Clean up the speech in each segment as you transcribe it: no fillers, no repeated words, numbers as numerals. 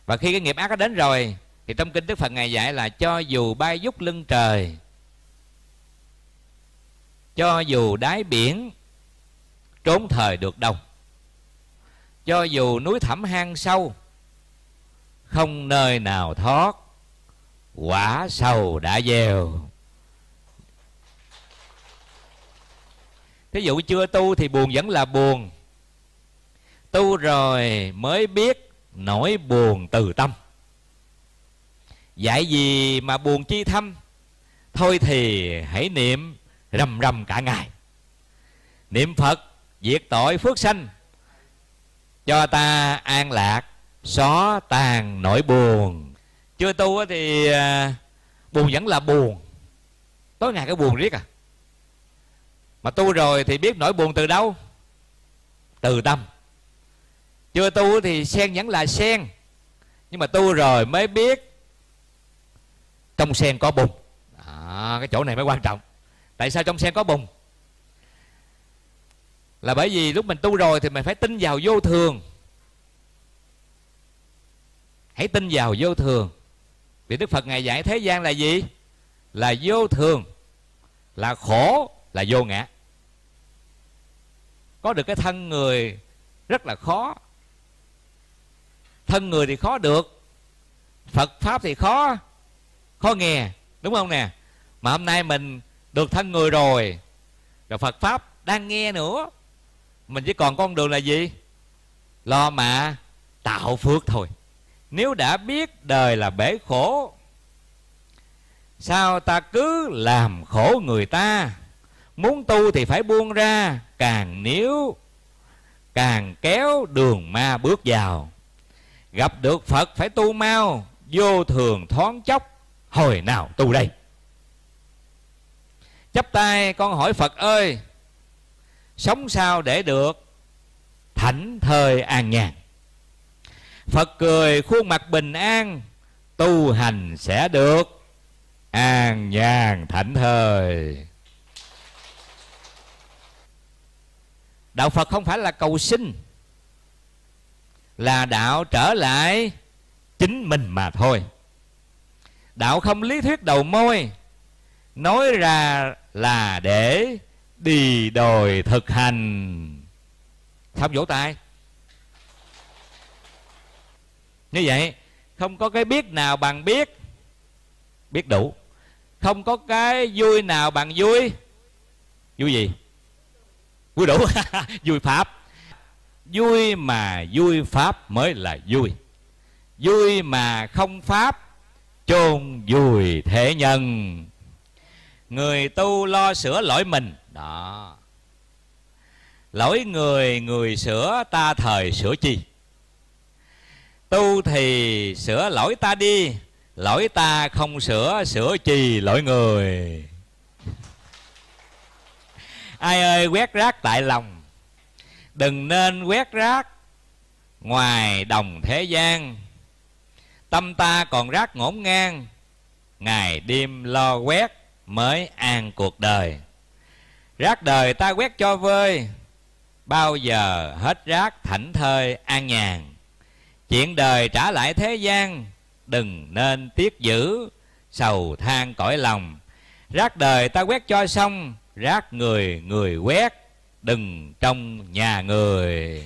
Và khi cái nghiệp ác nó đến rồi thì trong kinh Đức Phật Ngài dạy là cho dù bay vút lưng trời, cho dù đáy biển trốn thời được đâu, cho dù núi thẳm hang sâu, không nơi nào thoát, quả sầu đã gieo. Thí dụ chưa tu thì buồn vẫn là buồn, tu rồi mới biết nỗi buồn từ tâm. Dạy gì mà buồn chi thâm, thôi thì hãy niệm rầm rầm cả ngày. Niệm Phật diệt tội phước sanh, cho ta an lạc xóa tan nỗi buồn. Chưa tu thì buồn vẫn là buồn, tối ngày cái buồn riết à. Mà tu rồi thì biết nỗi buồn từ đâu? Từ tâm. Chưa tu thì sen vẫn là sen, nhưng mà tu rồi mới biết trong sen có bùn. Cái chỗ này mới quan trọng. Tại sao trong sen có bùn? Là bởi vì lúc mình tu rồi thì mình phải tin vào vô thường. Hãy tin vào vô thường. Vì Đức Phật Ngài dạy thế gian là gì? Là vô thường, là khổ, là vô ngã. Có được cái thân người rất là khó. Thân người thì khó được, Phật Pháp thì khó nghe, đúng không nè? Mà hôm nay mình được thân người rồi Phật Pháp đang nghe nữa. Mình chỉ còn con đường là gì? Lo mà tạo phước thôi. Nếu đã biết đời là bể khổ, sao ta cứ làm khổ người ta? Muốn tu thì phải buông ra, càng níu càng kéo đường ma bước vào. Gặp được Phật phải tu mau, vô thường thoáng chốc, hồi nào tu đây? Chắp tay con hỏi Phật ơi, sống sao để được thảnh thơi an nhàn? Phật cười khuôn mặt bình an, tu hành sẽ được an nhàn thảnh thơi. Đạo Phật không phải là cầu xin, là đạo trở lại chính mình mà thôi. Đạo không lý thuyết đầu môi, nói ra là để đi đòi thực hành. Không vỗ tay. Như vậy không có cái biết nào bằng biết đủ. Không có cái vui nào bằng vui gì? Vui đủ. Vui Pháp. Vui mà vui Pháp mới là vui. Vui mà không Pháp chôn vùi thế nhân. Người tu lo sửa lỗi mình. Đó. Lỗi người, người sửa, ta thời sửa chi? Tu thì sửa lỗi ta đi, lỗi ta không sửa, sửa chi lỗi người. Ai ơi quét rác tại lòng, đừng nên quét rác ngoài đồng thế gian. Tâm ta còn rác ngổn ngang, ngày đêm lo quét mới an cuộc đời. Rác đời ta quét cho vơi, bao giờ hết rác thảnh thơi an nhàn. Chuyện đời trả lại thế gian, đừng nên tiếc giữ, sầu than cõi lòng. Rác đời ta quét cho xong, rác người người quét, đừng trong nhà người.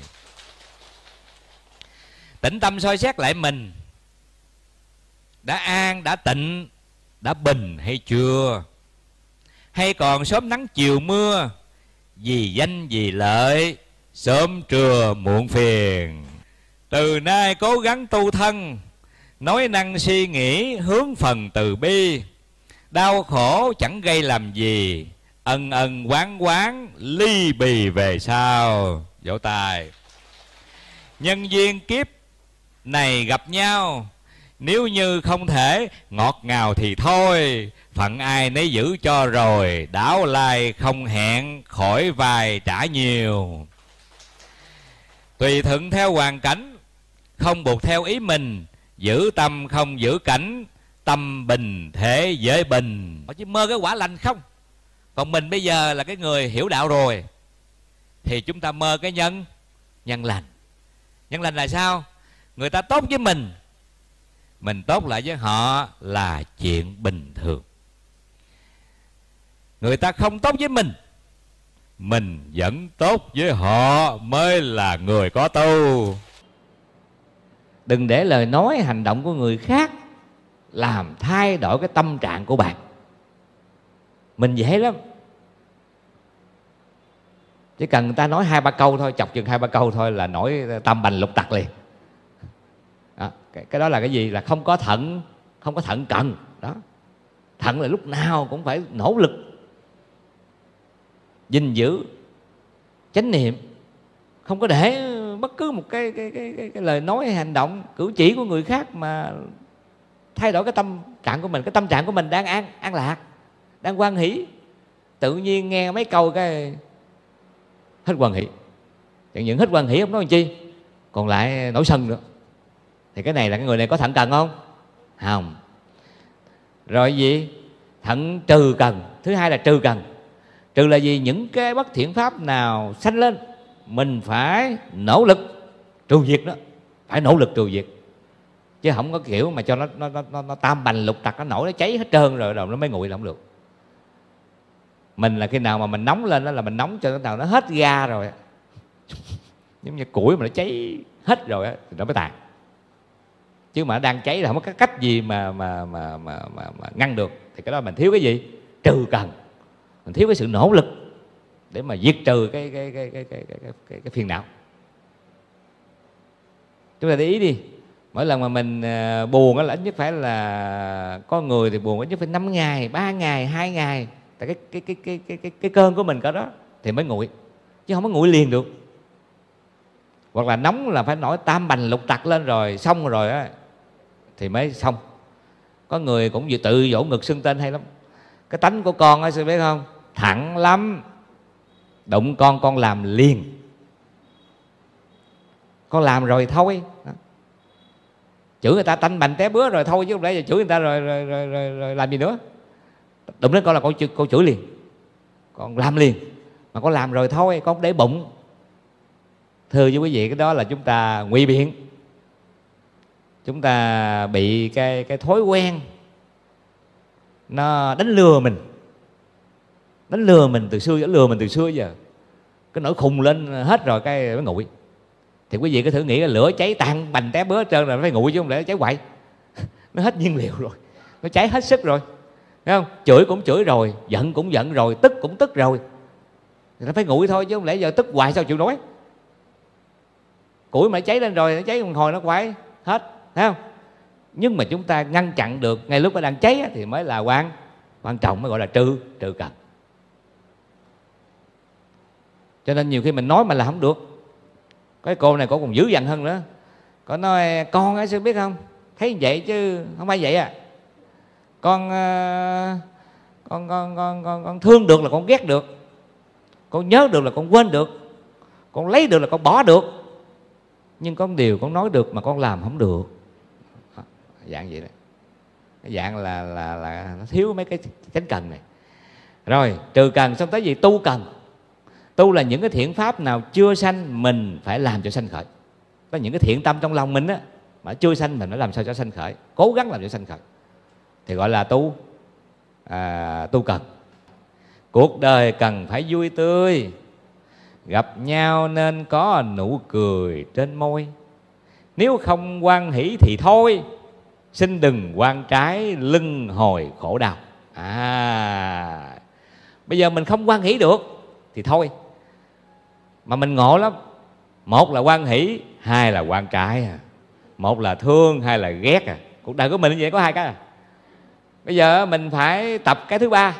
Tĩnh tâm soi xét lại mình, đã an, đã tịnh, đã bình hay chưa? Hay còn sớm nắng chiều mưa, vì danh vì lợi, sớm trưa muộn phiền. Từ nay cố gắng tu thân, nói năng suy nghĩ hướng phần từ bi. Đau khổ chẳng gây làm gì, ân ân quán quán ly bì về sau. Vỗ tay. Nhân duyên kiếp này gặp nhau, nếu như không thể ngọt ngào thì thôi, phận ai nấy giữ cho rồi, đảo lai không hẹn khỏi vai trả nhiều. Tùy thuận theo hoàn cảnh, không buộc theo ý mình, giữ tâm không giữ cảnh, tâm bình thế giới bình. Họ chỉ mơ cái quả lành không. Còn mình bây giờ là cái người hiểu đạo rồi, thì chúng ta mơ cái nhân lành. Nhân lành là sao? Người ta tốt với mình mình tốt lại với họ là chuyện bình thường. Người ta không tốt với mình vẫn tốt với họ mới là người có tu. Đừng để lời nói hành động của người khác làm thay đổi cái tâm trạng của bạn. Mình dễ lắm, chỉ cần người ta nói 2-3 câu thôi, chọc chừng 2-3 câu thôi là nổi tâm bành lục tặc liền. Đó, cái đó là cái gì? Là không có thận cận đó. Thận là lúc nào cũng phải nỗ lực gìn giữ chánh niệm, không có để bất cứ một cái lời nói hay hành động cử chỉ của người khác mà thay đổi cái tâm trạng của mình. Cái tâm trạng của mình đang an lạc, đang hoan hỷ, tự nhiên nghe mấy câu cái hết hoan hỷ. Chẳng những hết hoan hỷ không nói làm chi, còn lại nổi sân nữa. Thì cái này là cái người này có thận cần không? Không. Rồi gì? Thận trừ cần. Thứ hai là trừ cần. Trừ là gì? Những cái bất thiện pháp nào sanh lên, mình phải nỗ lực trừ diệt đó, phải nỗ lực trừ diệt, chứ không có kiểu mà cho nó tam bành lục tặc, nó nổi, nó cháy hết trơn rồi nó mới nguội là không được. Mình là khi nào mà mình nóng lên đó là mình nóng cho nào nó hết ga rồi, giống như củi mà nó cháy hết rồi thì nó mới tàn. Chứ mà nó đang cháy là không có cái cách gì mà ngăn được. Thì cái đó mình thiếu cái gì? Trừ cần. Mình thiếu cái sự nỗ lực để mà diệt trừ cái phiền não. Chúng ta để ý đi, mỗi lần mà mình buồn là ít nhất phải là, có người thì buồn ít nhất phải 5 ngày, 3 ngày, 2 ngày. Tại cái cơn của mình có đó thì mới nguội, chứ không có nguội liền được. Hoặc là nóng là phải nổi tam bành lục tặc lên rồi xong rồi á thì mới xong. Có người cũng vừa tự vỗ ngực xưng tên hay lắm. Cái tánh của con á, sư biết không? Thẳng lắm. Đụng con làm liền. Con làm rồi thôi đó. Chửi người ta tanh bành té bứa rồi thôi, chứ không lẽ giờ chửi người ta rồi làm gì nữa. Đụng đến con là con chửi liền, con làm liền. Mà con làm rồi thôi, con không để bụng. Thưa với quý vị, cái đó là chúng ta ngụy biện. Chúng ta bị cái thói quen nó đánh lừa mình. Đánh lừa mình từ xưa, lừa mình từ xưa giờ. Cái nỗi khùng lên hết rồi cái mới nguội. Thì quý vị cứ thử nghĩ là lửa cháy tan bành té bứa hết trơn rồi nó phải nguội, chứ không lẽ cháy hoài. Nó hết nhiên liệu rồi, nó cháy hết sức rồi, thấy không? Chửi cũng chửi rồi, giận cũng giận rồi, tức cũng tức rồi, thì nó phải nguội thôi, chứ không lẽ giờ tức hoài sao chịu nói. Củi mà cháy lên rồi, nó cháy một hồi nó quay hết, thấy không? Nhưng mà chúng ta ngăn chặn được ngay lúc nó đang cháy thì mới là quan trọng, mới gọi là trừ cần. Cho nên nhiều khi mình nói mà là không được. Cái cô này cô còn dữ dằn hơn nữa. Cô nói con ấy, sư biết không, thấy vậy chứ không phải vậy à. Con thương được là con ghét được, con nhớ được là con quên được, con lấy được là con bỏ được, nhưng có điều con nói được mà con làm không được. Dạng vậy đó. Cái dạng là nó thiếu mấy cái chánh cần này. Rồi trừ cần xong tới gì? Tu cần. Tu là những cái thiện pháp nào chưa sanh mình phải làm cho sanh khởi. Có những cái thiện tâm trong lòng mình á mà chưa sanh mình phải làm sao cho sanh khởi, cố gắng làm cho sanh khởi, thì gọi là tu cần. Cuộc đời cần phải vui tươi, gặp nhau nên có nụ cười trên môi. Nếu không hoan hỷ thì thôi, xin đừng quan trái lưng hồi khổ đau. Bây giờ mình không hoan hỷ được thì thôi. Mà mình ngộ lắm. Một là hoan hỷ, hai là quan trái. Một là thương, hai là ghét. Cuộc đời của mình như vậy có hai cái. Bây giờ mình phải tập cái thứ ba.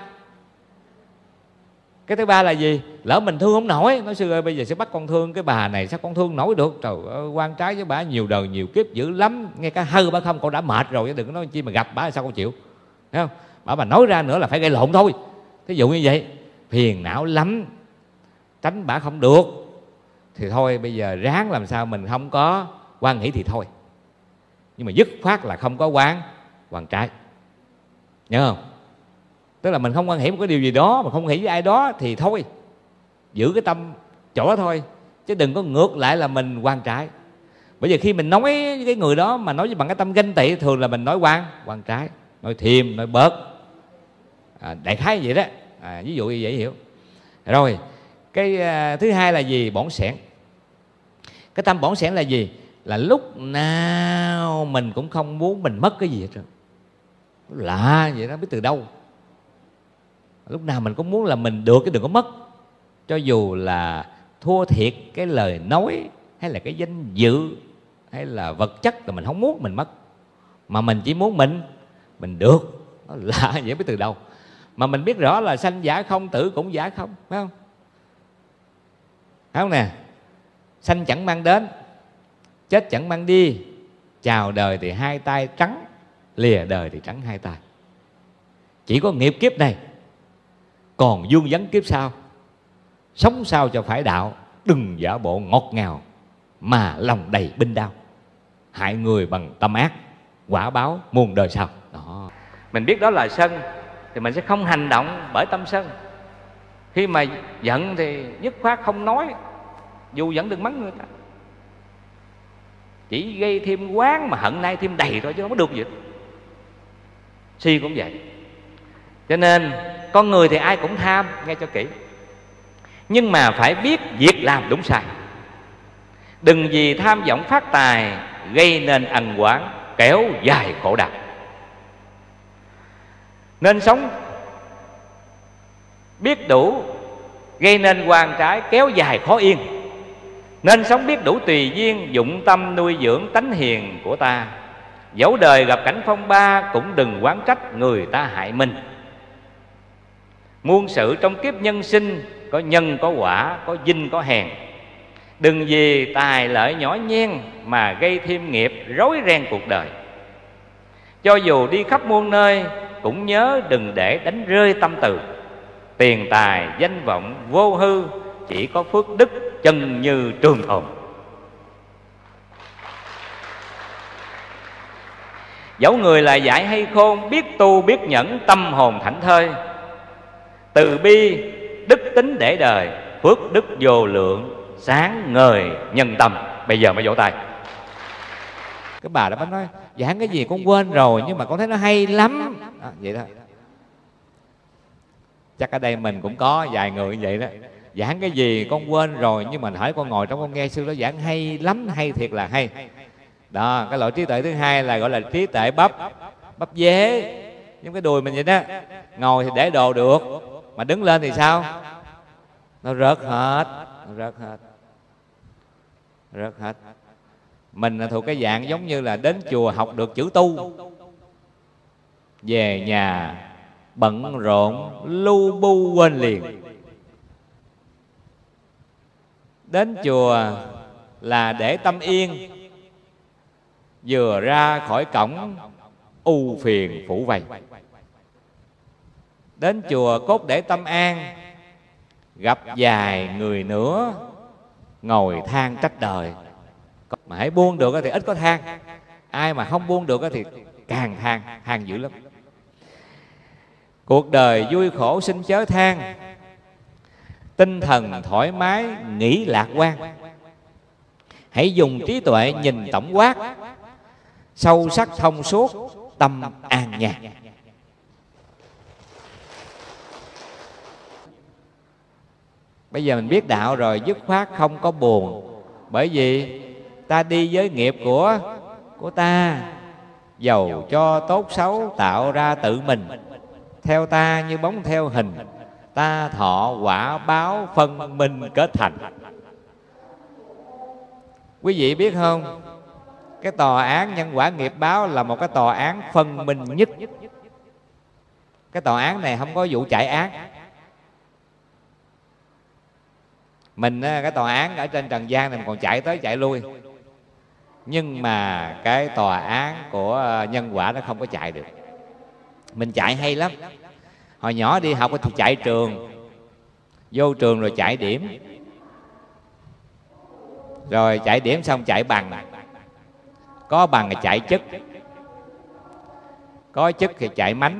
Cái thứ ba là gì? Lỡ mình thương không nổi, nói sư ơi bây giờ sẽ bắt con thương cái bà này, sao con thương nổi được? Trời ơi, quan trái với bà nhiều đời nhiều kiếp dữ lắm, ngay cả hư bà không con đã mệt rồi, đừng có nói chi mà gặp bà sao con chịu, thấy không? Bà mà nói ra nữa là phải gây lộn thôi. Thí dụ như vậy, phiền não lắm, tránh bà không được, thì thôi bây giờ ráng làm sao mình không có quan hỷ thì thôi. Nhưng mà dứt khoát là không có quan trái, nhớ không? Tức là mình không quan hỷ một cái điều gì đó, mà không hỷ với ai đó thì thôi, giữ cái tâm chỗ đó thôi, chứ đừng có ngược lại là mình quan trái. Bởi vì khi mình nói với cái người đó mà nói bằng cái tâm ganh tị, thường là mình nói quan trái, nói thêm, nói bớt, đại khái vậy đó. Ví dụ như dễ hiểu. Rồi cái thứ hai là gì? Bỏng sẻn. Cái tâm bỏng sẻn là gì? Là lúc nào mình cũng không muốn mình mất cái gì hết trơn. Lạ vậy đó, biết từ đâu. Lúc nào mình cũng muốn là mình được, cái đừng có mất. Cho dù là thua thiệt cái lời nói, hay là cái danh dự, hay là vật chất, là mình không muốn mình mất, mà mình chỉ muốn mình được. Nó lạ vậy, biết từ đâu. Mà mình biết rõ là sanh giả không, tử cũng giả không, phải không? Phải không nè? Sanh chẳng mang đến, chết chẳng mang đi. Chào đời thì hai tay trắng, lìa đời thì trắng hai tay. Chỉ có nghiệp kiếp này, còn vương vấn kiếp sau. Sống sao cho phải đạo, đừng giả bộ ngọt ngào mà lòng đầy binh đao. Hại người bằng tâm ác, quả báo muôn đời sau. Đó. Mình biết đó là sân thì mình sẽ không hành động bởi tâm sân. Khi mà giận thì dứt khoát không nói, dù giận đừng mắng người ta, chỉ gây thêm oán mà hận nay thêm đầy thôi, chứ không có được gì. Si cũng vậy. Cho nên con người thì ai cũng tham, nghe cho kỹ, nhưng mà phải biết việc làm đúng sai. Đừng vì tham vọng phát tài gây nên ân oán, kéo dài khổ đau. Nên sống biết đủ, gây nên oan trái, kéo dài khó yên. Nên sống biết đủ tùy duyên, dụng tâm nuôi dưỡng tánh hiền của ta. Dẫu đời gặp cảnh phong ba, cũng đừng oán trách người ta hại mình. Muôn sự trong kiếp nhân sinh, có nhân có quả, có vinh có hèn. Đừng vì tài lợi nhỏ nhen mà gây thêm nghiệp, rối ren cuộc đời. Cho dù đi khắp muôn nơi, cũng nhớ đừng để đánh rơi tâm từ. Tiền tài danh vọng vô hư, chỉ có phước đức chân như trường tồn. Dẫu người là dại hay khôn, biết tu biết nhẫn, tâm hồn thảnh thơi. Từ bi đức tính để đời, phước đức vô lượng, sáng ngời nhân tâm. Bây giờ mới vỗ tay. Cái bà đó mới nói giảng cái gì con quên rồi, nhưng mà con thấy nó hay lắm. Vậy đó. Chắc ở đây mình cũng có vài người như vậy đó. Giảng cái gì con quên rồi, nhưng mà hỏi con ngồi trong con nghe sư đó giảng hay lắm, hay thiệt là hay. Đó, cái loại trí tuệ thứ hai là gọi là trí tuệ bắp dế, giống cái đùi mình vậy đó. Ngồi thì để đồ được, mà đứng lên thì sao? Nó rớt hết, rớt hết. Mình là thuộc cái dạng giống như là đến chùa học được chữ tu, về nhà bận rộn lu bu quên liền. Đến chùa là để tâm yên, vừa ra khỏi cổng ưu phiền phủ vây. Đến chùa cốt để tâm an, gặp vài người nữa ngồi than trách đời. Mà hãy buông được thì ít có than, ai mà không buông được thì càng than dữ lắm. Cuộc đời vui khổ xin chớ than, tinh thần thoải mái nghĩ lạc quan. Hãy dùng trí tuệ nhìn tổng quát, sâu sắc thông suốt tâm an nhàn. Bây giờ mình biết đạo rồi, dứt khoát không có buồn. Bởi vì ta đi với nghiệp của ta, dầu cho tốt xấu tạo ra tự mình. Theo ta như bóng theo hình, ta thọ quả báo phân minh kết thành. Quý vị biết không, cái tòa án nhân quả nghiệp báo là một cái tòa án phân minh nhất. Cái tòa án này không có vụ chạy án. Mình cái tòa án ở trên trần gian này mình còn chạy tới chạy lui, nhưng mà cái tòa án của nhân quả nó không có chạy được. Mình chạy hay lắm. Hồi nhỏ đi học thì chạy trường, vô trường rồi chạy điểm, rồi chạy điểm xong chạy bằng, có bằng thì chạy chức, có chức thì chạy mánh.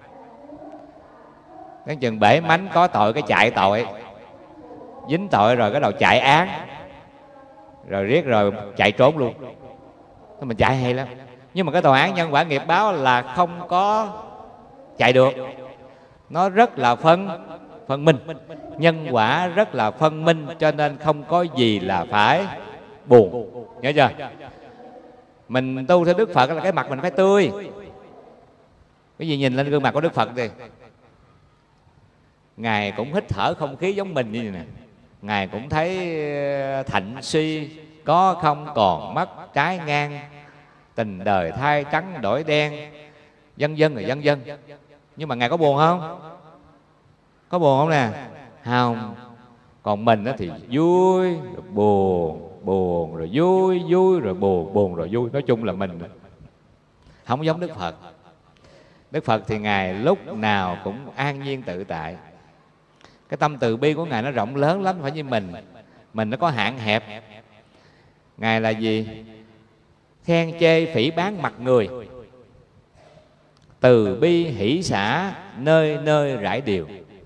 Cái chừng bể mánh có tội cái chạy tội, dính tội rồi cái đầu chạy án, rồi riết rồi chạy trốn luôn. Mình chạy hay lắm. Nhưng mà cái tòa án nhân quả nghiệp báo là không có chạy được. Nó rất là phân minh. Nhân quả rất là phân minh, cho nên không có gì là phải buồn. Nhớ chưa? Mình tu theo Đức Phật là cái mặt mình phải tươi. Cái gì nhìn lên gương mặt của Đức Phật thì Ngài cũng hít thở không khí giống mình như vậy nè. Ngài cũng thấy thạnh suy, có không còn mất, trái ngang, tình đời thay trắng đổi đen, vân vân rồi vân vân. Nhưng mà Ngài có buồn không? Có buồn không nè? Không. Còn mình thì vui rồi buồn, buồn rồi vui, vui rồi buồn, buồn rồi vui. Nói chung là mình không giống Đức Phật. Đức Phật thì Ngài lúc nào cũng an nhiên tự tại. Cái tâm từ bi của Ngài nó rộng lớn lắm, phải như mình nó có hạn hẹp. Ngài là gì? Khen chê phỉ báng mặt người, từ bi hỷ xả, nơi nơi rải điều.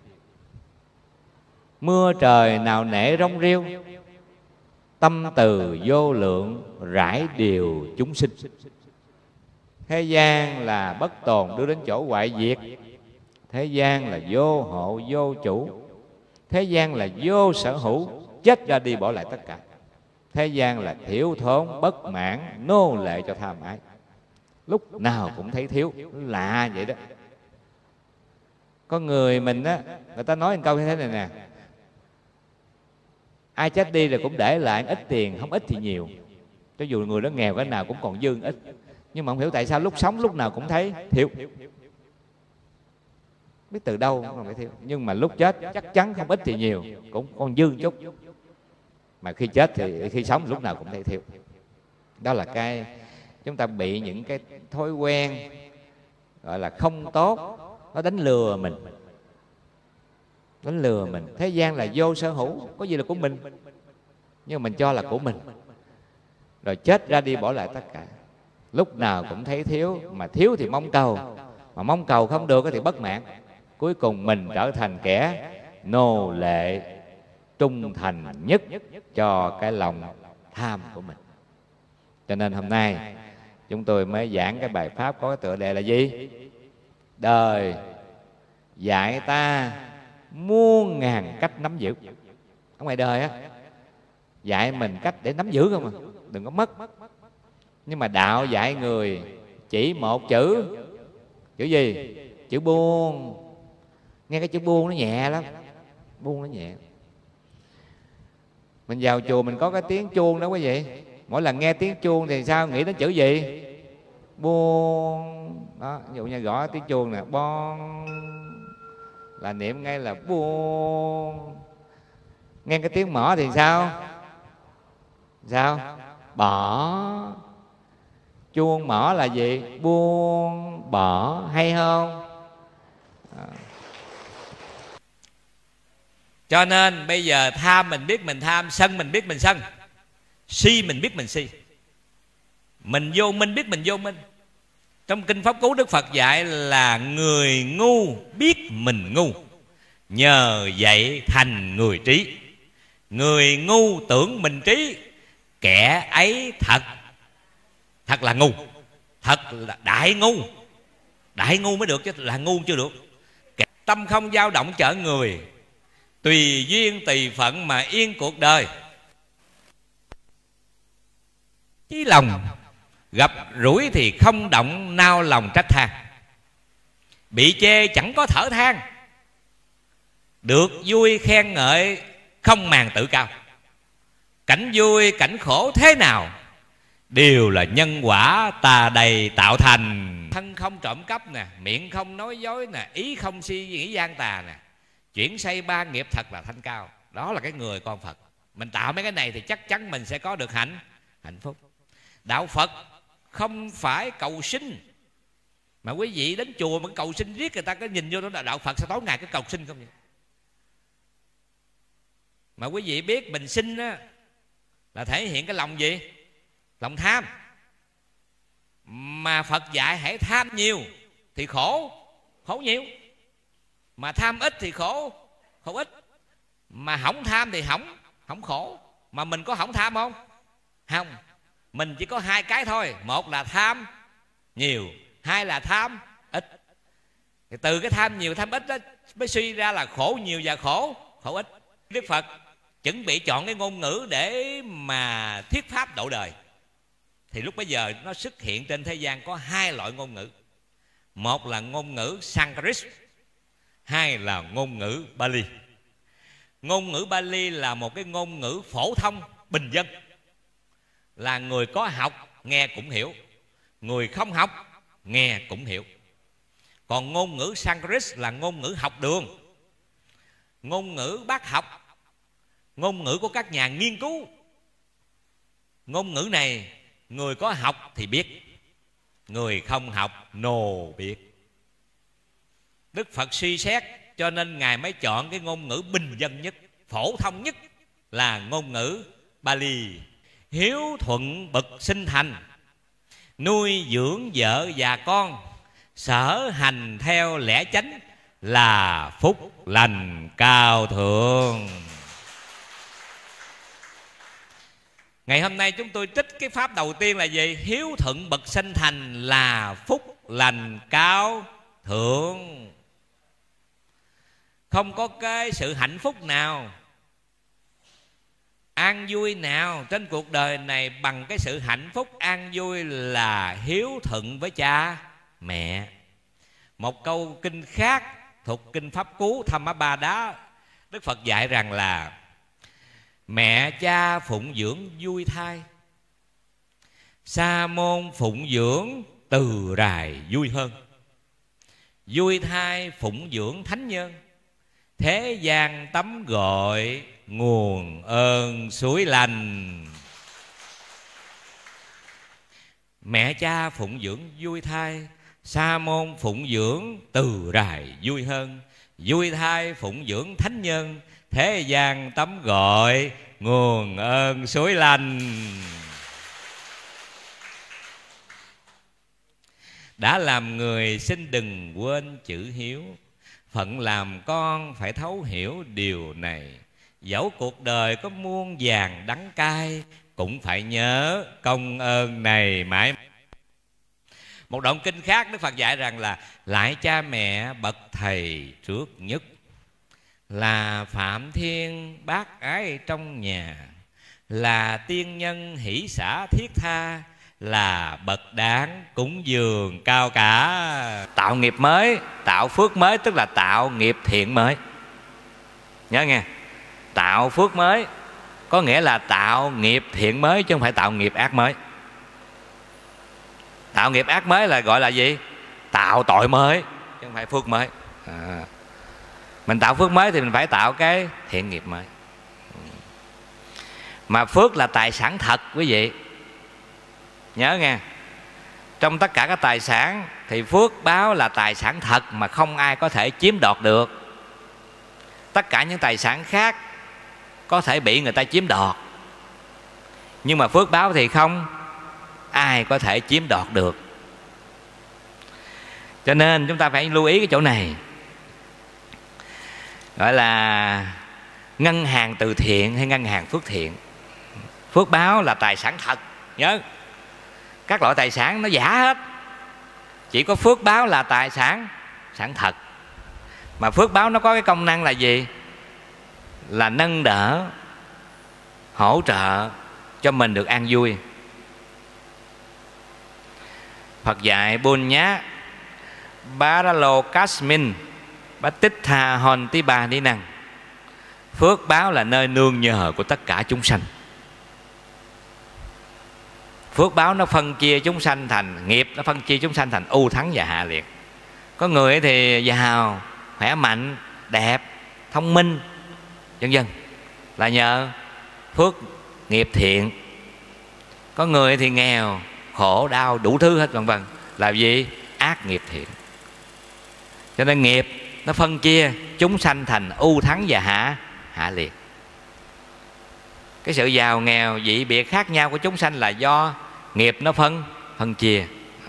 Mưa trời nào nể rong riêu, tâm từ vô lượng, rải điều chúng sinh. Thế gian là bất tồn, đưa đến chỗ hoại diệt. Thế gian là vô hộ vô chủ. Thế gian là vô sở hữu, chết ra đi bỏ lại tất cả. Thế gian là thiếu thốn, bất mãn, nô lệ cho tham ái. Lúc nào cũng thấy thiếu, lạ vậy đó. Có người mình á, người ta nói một câu như thế này nè: ai chết đi rồi cũng để lại ít tiền, không ít thì nhiều. Cho dù người đó nghèo cái nào cũng còn dư ít. Nhưng mà không hiểu tại sao lúc sống lúc nào cũng thấy thiếu. Biết từ đâu mà phải thiếu. Nhưng mà lúc chết chắc chắn không ít thì nhiều, cũng còn dư chút. Mà khi chết thì khi sống lúc nào cũng thấy thiếu. Đó là cái chúng ta bị những cái thói quen gọi là không tốt, nó đánh lừa mình. Đánh lừa mình. Thế gian là vô sở hữu, có gì là của mình, nhưng mình cho là của mình. Rồi chết ra đi bỏ lại tất cả. Lúc nào cũng thấy thiếu. Mà thiếu thì mong cầu, mà mong cầu không được thì bất mãn. Cuối cùng mình trở thành kẻ nô lệ trung thành nhất cho cái lòng tham của mình. Cho nên hôm nay chúng tôi mới giảng cái bài pháp có cái tựa đề là gì? Đời dạy ta muôn ngàn cách nắm giữ. Ở ngoài đời á, dạy mình cách để nắm giữ không à, đừng có mất. Nhưng mà đạo dạy người chỉ một chữ. Chữ gì? Chữ buông. Nghe cái chữ buông nó nhẹ lắm. Buông nó nhẹ. Mình vào chùa mình có cái tiếng chuông đó quý vị. Mỗi lần nghe tiếng chuông thì sao? Nghĩ đến chữ gì? Buông. Đó, ví dụ như gõ tiếng chuông nè, bon, là niệm ngay là buông. Nghe cái tiếng mõ thì sao? Sao? Bỏ. Chuông mõ là gì? Buông bỏ. Hay không? Cho nên bây giờ tham mình biết mình tham, sân mình biết mình sân, si mình biết mình si, mình vô minh biết mình vô minh. Trong Kinh Pháp Cú Đức Phật dạy là người ngu biết mình ngu, nhờ vậy thành người trí. Người ngu tưởng mình trí, kẻ ấy thật là ngu. Thật là đại ngu. Đại ngu mới được chứ là ngu chưa được. Tâm không dao động chở người, tùy duyên tùy phận mà yên cuộc đời. Chí lòng gặp rủi thì không động, nao lòng trách than. Bị chê chẳng có thở than, được vui khen ngợi không màng tự cao. Cảnh vui cảnh khổ thế nào, đều là nhân quả ta đầy tạo thành. Thân không trộm cắp nè, miệng không nói dối nè, ý không suy nghĩ gian tà nè, chuyển xây ba nghiệp thật là thanh cao. Đó là cái người con Phật. Mình tạo mấy cái này thì chắc chắn mình sẽ có được hạnh phúc. Đạo Phật không phải cầu sinh. Mà quý vị đến chùa mà cầu sinh riết, người ta có nhìn vô đó là đạo Phật sao tối ngày cứ cầu sinh không vậy? Mà quý vị biết mình sinh á, là thể hiện cái lòng gì? Lòng tham. Mà Phật dạy hãy tham nhiều thì khổ nhiều, mà tham ít thì khổ ít. Mà hỏng tham thì hỏng khổ. Mà mình có hỏng tham không? Không, mình chỉ có hai cái thôi. Một là tham nhiều, hai là tham ít. Thì từ cái tham nhiều tham ít đó mới suy ra là khổ nhiều và khổ ít. Đức Phật chuẩn bị chọn cái ngôn ngữ để mà thuyết pháp độ đời. Thì lúc bấy giờ nó xuất hiện trên thế gian có hai loại ngôn ngữ. Một là ngôn ngữ Sanskrit, hai là ngôn ngữ Bali. Ngôn ngữ Bali là một cái ngôn ngữ phổ thông bình dân, là người có học nghe cũng hiểu, người không học nghe cũng hiểu. Còn ngôn ngữ Sanskrit là ngôn ngữ học đường, ngôn ngữ bác học, ngôn ngữ của các nhà nghiên cứu. Ngôn ngữ này người có học thì biết, người không học nô biết. Đức Phật suy xét cho nên Ngài mới chọn cái ngôn ngữ bình dân nhất, phổ thông nhất là ngôn ngữ Bali. Hiếu thuận bậc sinh thành, nuôi dưỡng vợ và con, sở hành theo lẽ chánh, là phúc lành cao thượng. Ngày hôm nay chúng tôi trích cái pháp đầu tiên là gì? Hiếu thuận bậc sinh thành là phúc lành cao thượng. Không có cái sự hạnh phúc nào, an vui nào trên cuộc đời này bằng cái sự hạnh phúc an vui là hiếu thuận với cha mẹ. Một câu kinh khác thuộc kinh Pháp Cú Thamma Ba Đá, Đức Phật dạy rằng là mẹ cha phụng dưỡng vui thai, sa môn phụng dưỡng từ rài vui hơn. Vui thai phụng dưỡng thánh nhân, thế gian tắm gọi nguồn ơn suối lành. Mẹ cha phụng dưỡng vui thai, sa môn phụng dưỡng từ rài vui hơn. Vui thai phụng dưỡng thánh nhân, thế gian tắm gọi nguồn ơn suối lành. Đã làm người xin đừng quên chữ hiếu, phận làm con phải thấu hiểu điều này. Dẫu cuộc đời có muôn vàn đắng cay, cũng phải nhớ công ơn này mãi. Một đoạn kinh khác Đức Phật dạy rằng là lại cha mẹ bậc thầy trước nhất, là phạm thiên bác ái trong nhà, là tiên nhân hỷ xả thiết tha, là bậc đáng cúng dường cao cả. Tạo nghiệp mới, tạo phước mới, tức là tạo nghiệp thiện mới. Nhớ nghe, tạo phước mới có nghĩa là tạo nghiệp thiện mới, chứ không phải tạo nghiệp ác mới. Tạo nghiệp ác mới là gọi là gì? Tạo tội mới, chứ không phải phước mới. Mình tạo phước mới thì mình phải tạo cái thiện nghiệp mới. Mà phước là tài sản thật quý vị, nhớ nghe. Trong tất cả các tài sản thì phước báo là tài sản thật mà không ai có thể chiếm đoạt được. Tất cả những tài sản khác có thể bị người ta chiếm đoạt, nhưng mà phước báo thì không ai có thể chiếm đoạt được. Cho nên chúng ta phải lưu ý cái chỗ này, gọi là ngân hàng từ thiện hay ngân hàng phước thiện. Phước báo là tài sản thật, nhớ. Các loại tài sản nó giả hết, chỉ có phước báo là tài sản thật. Mà phước báo nó có cái công năng là gì? Là nâng đỡ, hỗ trợ cho mình được an vui. Phật dạy Bunya Baralo Kasmin Batitha Hontiba đi năng. Phước báo là nơi nương nhờ của tất cả chúng sanh. Phước báo nó phân chia chúng sanh thành nghiệp, nó phân chia chúng sanh thành ưu thắng và hạ liệt. Có người thì giàu, khỏe mạnh, đẹp, thông minh, vân vân, là nhờ phước nghiệp thiện. Có người thì nghèo, khổ đau, đủ thứ hết vân vân, là gì? Ác nghiệp thiện. Cho nên nghiệp nó phân chia chúng sanh thành ưu thắng và hạ liệt. Cái sự giàu nghèo dị biệt khác nhau của chúng sanh là do nghiệp nó phân chia.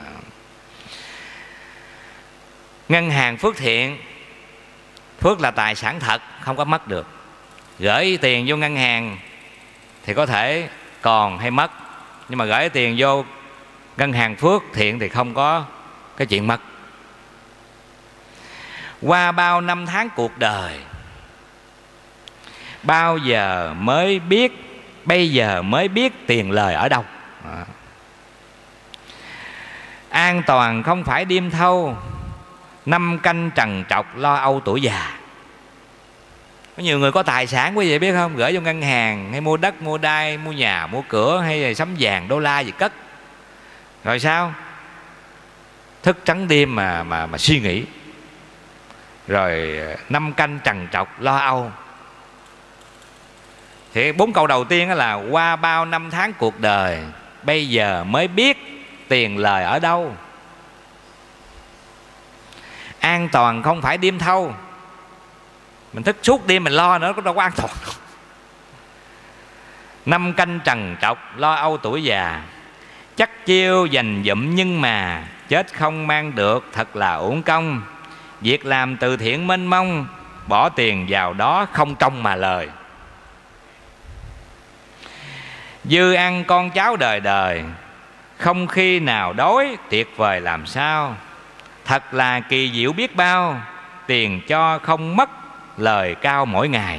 Ngân hàng phước thiện, phước là tài sản thật, không có mất được. Gửi tiền vô ngân hàng thì có thể còn hay mất, nhưng mà gửi tiền vô ngân hàng Phước Thiện thì không có cái chuyện mất. Qua bao năm tháng cuộc đời, bao giờ mới biết, bây giờ mới biết tiền lời ở đâu. An toàn không phải đêm thâu, năm canh trần trọc lo âu tuổi già. Có nhiều người có tài sản quý vị biết không, gửi vô ngân hàng hay mua đất, mua đai, mua nhà, mua cửa, hay là sắm vàng đô la gì cất, rồi sao thức trắng đêm mà suy nghĩ, rồi năm canh trần trọc lo âu. Thì 4 câu đầu tiên là qua bao năm tháng cuộc đời, bây giờ mới biết tiền lời ở đâu. An toàn không phải đêm thâu, mình thức suốt đêm mình lo nữa, có đâu có an toàn. Năm canh trần trọc lo âu tuổi già, chắc chiêu dành dụm nhưng mà chết không mang được, thật là uổng công. Việc làm từ thiện mênh mông, bỏ tiền vào đó không công mà lời. Dư ăn con cháu đời đời, không khi nào đói, tuyệt vời làm sao. Thật là kỳ diệu biết bao, tiền cho không mất, lời cao mỗi ngày.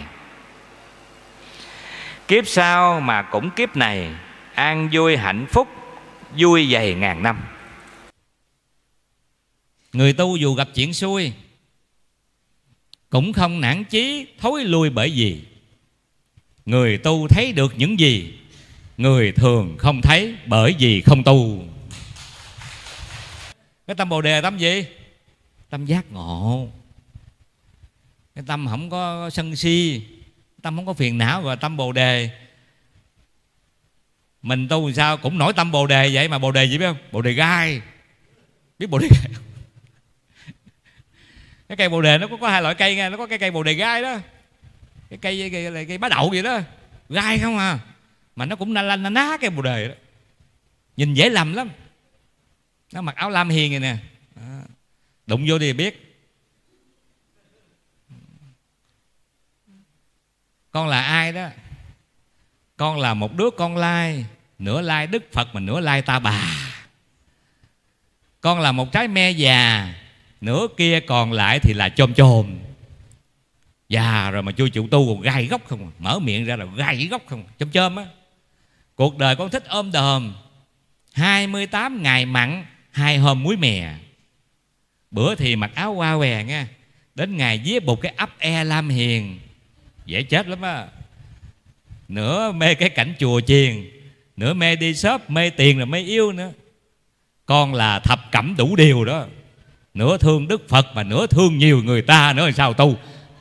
Kiếp sau mà cũng kiếp này, an vui hạnh phúc, vui dày ngàn năm. Người tu dù gặp chuyện xui, cũng không nản chí thối lui, bởi vì người tu thấy được những gì người thường không thấy, bởi vì không tu. Cái tâm Bồ Đề là tâm gì? Tâm giác ngộ. Cái tâm không có sân si, tâm không có phiền não, gọi là tâm Bồ Đề. Mình tu làm sao cũng nổi tâm Bồ Đề vậy, mà Bồ Đề gì biết không? Bồ Đề gai. Biết Bồ Đề gai không? Cái cây Bồ Đề nó có 2 loại cây nha. Nó có cái cây Bồ Đề gai đó, cái cây bá đậu vậy đó, gai không à, mà nó cũng na ná cây Bồ Đề đó, nhìn dễ lầm lắm. Nó mặc áo lam hiền vậy nè, đụng vô thì biết. Con là ai đó? Con là một đứa con lai, nửa lai Đức Phật mà nửa lai ta bà. Con là một trái me già, nửa kia còn lại thì là chôm chôm. Già rồi mà chưa chịu tu còn gai gốc không, mở miệng ra là gai gốc không, chôm chôm á. Cuộc đời con thích ôm đờm, 28 ngày mặn, 2 hôm muối mè. Bữa thì mặc áo hoa què nha, đến ngày vía bụt cái ấp e lam hiền, dễ chết lắm á. Nửa mê cái cảnh chùa chiền, nửa mê đi shop, mê tiền rồi mê yêu nữa. Con là thập cẩm đủ điều đó, nửa thương Đức Phật mà nửa thương nhiều người ta nữa, sao tu?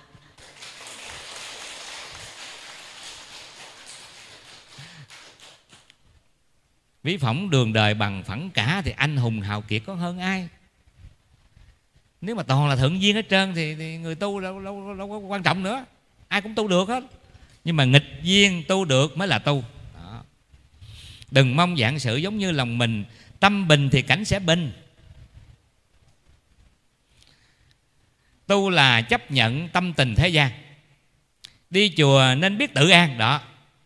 Ví phỏng đường đời bằng phẳng cả, thì anh hùng hào kiệt có hơn ai? Nếu mà toàn là thượng viên hết trơn thì người tu đâu có quan trọng nữa, ai cũng tu được hết. Nhưng mà nghịch duyên tu được mới là tu đó. Đừng mong vạn sự giống như lòng mình, tâm bình thì cảnh sẽ bình. Tu là chấp nhận tâm tình thế gian, đi chùa nên biết tự an đó.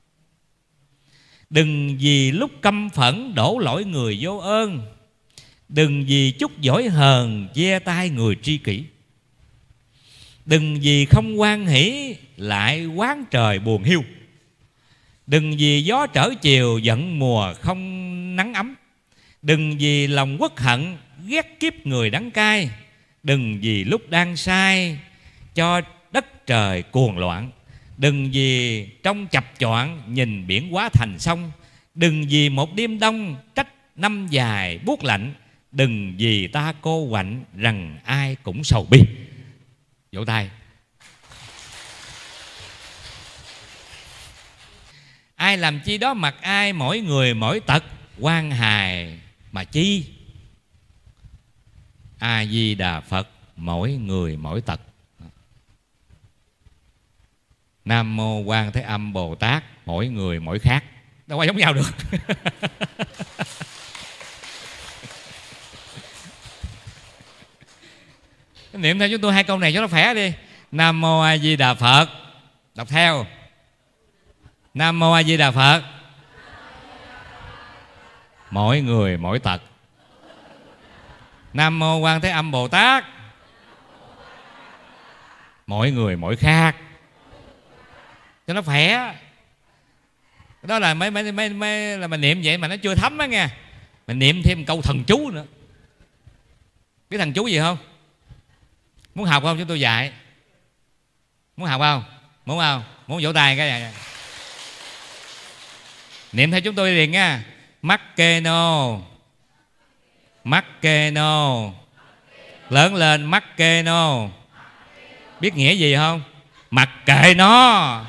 Đừng vì lúc căm phẫn đổ lỗi người vô ơn, đừng vì chút giỏi hờn che tay người tri kỷ. Đừng vì không hoan hỷ lại oán trời buồn hiu, đừng vì gió trở chiều giận mùa không nắng ấm. Đừng vì lòng uất hận ghét kiếp người đắng cay, đừng vì lúc đang sai cho đất trời cuồng loạn. Đừng vì trong chập choạng nhìn biển quá thành sông, đừng vì một đêm đông trách năm dài buốt lạnh. Đừng vì ta cô quạnh rằng ai cũng sầu bi. Vỗ tay. Ai làm chi đó mặc ai, mỗi người mỗi tật, quan hài mà chi. A Di Đà Phật, mỗi người mỗi tật. Nam Mô Quan Thế Âm Bồ Tát, mỗi người mỗi khác. Đâu có giống nhau được. Niệm theo chúng tôi 2 câu này cho nó khỏe đi. Nam Mô A Di Đà Phật. Đọc theo. Nam Mô A Di Đà Phật. mỗi người mỗi tật. Nam mô Quan Thế Âm Bồ Tát, mỗi người mỗi khác, cho nó khỏe. Đó là mấy là mình niệm vậy mà nó chưa thấm á nghe. Mình niệm thêm câu thần chú nữa. Biết thần chú gì không? Muốn học không? Chúng tôi dạy. Muốn học không? Muốn không? Muốn vỗ tay cái này. Niệm theo chúng tôi liền nha. Makkeno, Makkeno, lớn lên Makkeno. Biết nghĩa gì không? Mặc kệ nó.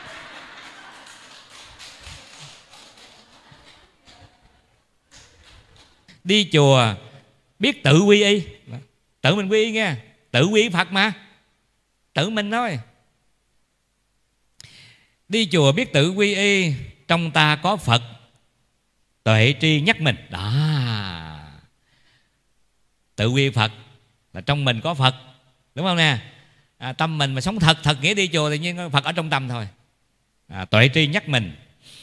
Đi chùa biết tự quy y. Tự mình quy y nghe. Tự quy y Phật mà. Tự mình thôi. Đi chùa biết tự quy y. Trong ta có Phật, tuệ tri nhắc mình. Đó, tự quy y Phật là trong mình có Phật. Đúng không nè? Tâm mình mà sống thật. Thật nghĩa đi chùa thì nhiên Phật ở trong tâm thôi. Tuệ tri nhắc mình.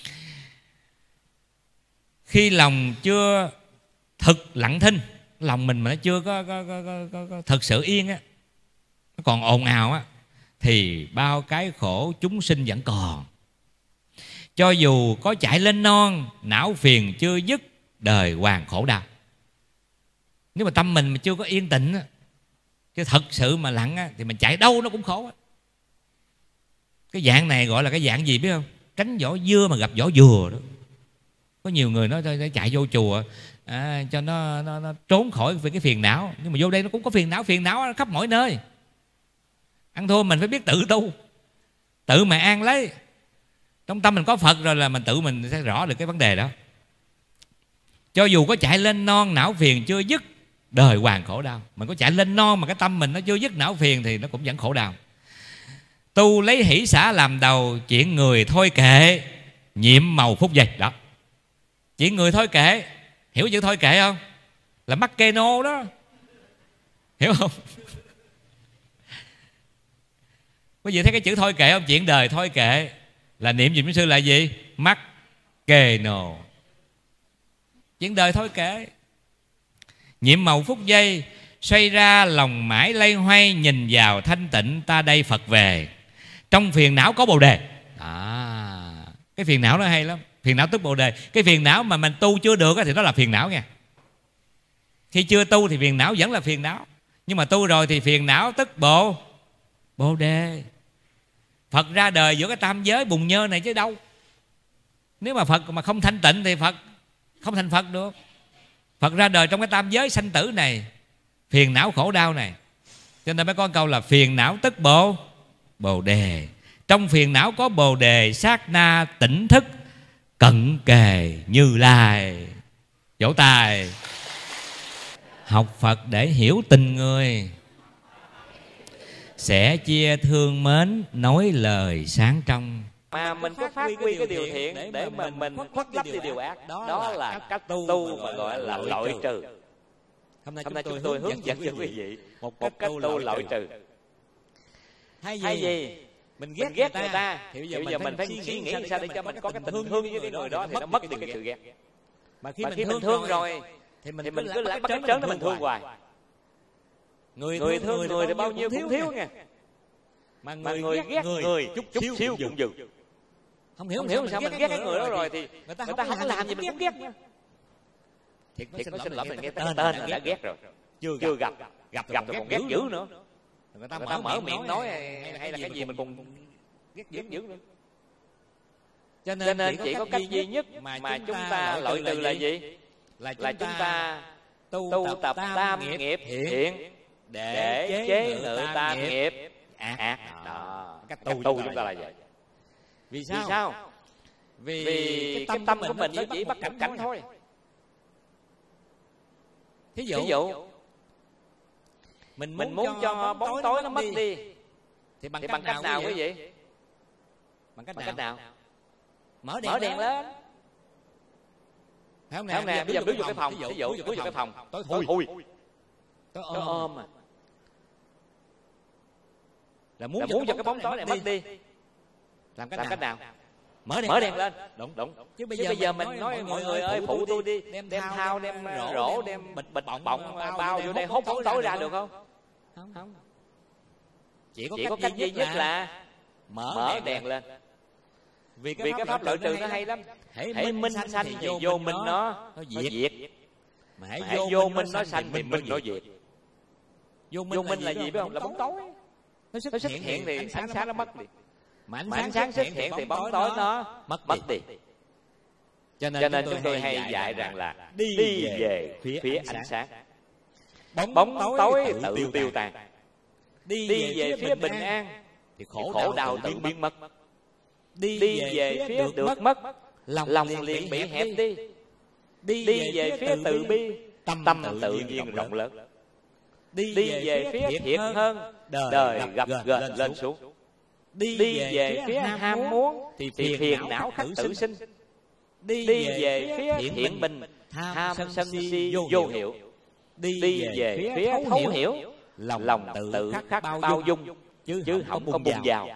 Khi lòng chưa thực lặng thinh, lòng mình mà nó chưa có thực sự yên á, nó còn ồn ào á, thì bao cái khổ chúng sinh vẫn còn. Cho dù có chạy lên non, não phiền chưa dứt, đời hoàn khổ đau. Nếu mà tâm mình mà chưa có yên tĩnh á, chứ thật sự mà lặng á, thì mình chạy đâu nó cũng khổ á. Cái dạng này gọi là cái dạng gì biết không? Tránh vỏ dưa mà gặp vỏ dừa đó. Có nhiều người nói chạy vô chùa cho nó trốn khỏi cái phiền não. Nhưng mà vô đây nó cũng có phiền não khắp mọi nơi. Ăn thua mình phải biết tự tu, tự mà an lấy. Trong tâm mình có Phật rồi là mình tự mình sẽ rõ được cái vấn đề đó. Cho dù có chạy lên non, não phiền chưa dứt, đời hoàn khổ đau. Mình có chạy lên non mà cái tâm mình nó chưa dứt não phiền thì nó cũng vẫn khổ đau. Tu lấy hỷ xả làm đầu, chuyện người thôi kệ, nhiệm màu phút giây. Đó, chuyện người thôi kệ. Hiểu chữ thôi kệ không? Là mắc kê nô đó. Hiểu không? Quý vị thấy cái chữ thôi kệ không? Chuyện đời thôi kệ là niệm gì, sư là gì? Mắc kê nô. Chuyện đời thôi kệ. Nhiệm màu phút giây, xoay ra lòng mãi lay hoay, nhìn vào thanh tịnh ta đây Phật về. Trong phiền não có bồ đề. Cái phiền não nó hay lắm. Phiền não tức bồ đề. Cái phiền não mà mình tu chưa được thì nó là phiền não nha. Khi chưa tu thì phiền não vẫn là phiền não. Nhưng mà tu rồi thì phiền não tức bồ đề. Phật ra đời giữa cái tam giới bùn nhơ này chứ đâu. Nếu mà Phật mà không thanh tịnh thì Phật không thành Phật được. Phật ra đời trong cái tam giới sanh tử này, phiền não khổ đau này. Cho nên mới có câu là phiền não tức bồ đề. Trong phiền não có bồ đề, sát na tỉnh thức, cận kề Như Lai. Vỗ tay. Học Phật để hiểu tình người, sẽ chia thương mến, nói lời sáng trong. Mà mình có phát huy cái điều thiện để mà mình khuất lấp đi điều ác. Đó là cách tu mà gọi là loại trừ. Hôm nay chúng tôi hướng dẫn cho quý vị một cách tu loại trừ. Hay gì? Mình ghét người ta thì bây giờ mình phải suy nghĩ sao để cho mình có cái tình thương với cái người đó thì nó mất đi cái sự ghét. Mà khi mình thương rồi thì mình cứ lại bắt cái trớn đó mình thương hoài. Người thương người thì bao nhiêu cũng thiếu nha. Mà người ghét người chút xíu cũng dừng. Không hiểu sao mình ghét cái người đó rồi thì người ta không làm gì mình cũng ghét nha. Thiệt có xin lỗi mình nghe tên là đã ghét rồi. Chưa gặp rồi còn ghét dữ nữa. Người ta mở miệng nói hay là cái gì mình cũng ghét dữ nữa. Cho nên chỉ có cách duy nhất mà chúng ta loại trừ là gì? Là chúng ta tu tập tam nghiệp thiện để chế ngự tam nghiệp ác. Đó, cách tu chúng ta là vậy. Vì sao? Vì cái tâm của mình nó chỉ bắt cảnh thôi. Thí dụ mình muốn cho bóng tối nó mất đi thì bằng cách nào quý vị? Bằng cách nào? Mở đèn lên. Không nè, bây giờ bước vô cái phòng, ví dụ bước vô cái phòng, tối thui, tối ôm mà. Là muốn cho cái bóng tối này mất đi. Làm cách nào? mở đèn lên. Đúng. Chứ bây giờ mình nói mọi người ơi phụ tôi đi, đem thao, đem rổ, đem bịch bọng bao vô đây hốt bóng tối ra được không? Không. Chỉ có cách duy nhất là mở đèn lên. Vì cái pháp lợi trừ nó hay lắm. Hễ minh sanh thì vô minh nó diệt. Mà hãy vô minh nó sanh thì minh nó diệt. Vô minh là gì biết không? Là bóng tối. Nó xuất hiện thì ánh sáng nó mất đi. Mà ánh sáng xuất hiện thì bóng tối nó mất đi. Cho nên chúng tôi hay dạy rằng là đi về phía ánh sáng. Bóng tối tự tiêu tan. Đi về phía bình an thì khổ đau tự biến mất. Đi về phía được mất, lòng liền bị hẹp đi. Đi về phía từ bi, tâm tự nhiên rộng lớn. Đi về phía thiện hơn, đời gập ghềnh lên xuống. Đi về phía ham muốn thì phiền não khắc tử sinh. Đi về phía thiện bình, tham sân si vô hiệu. Đi về phía thấu hiểu, lòng tự khắc bao dung, chứ không có bùng vào.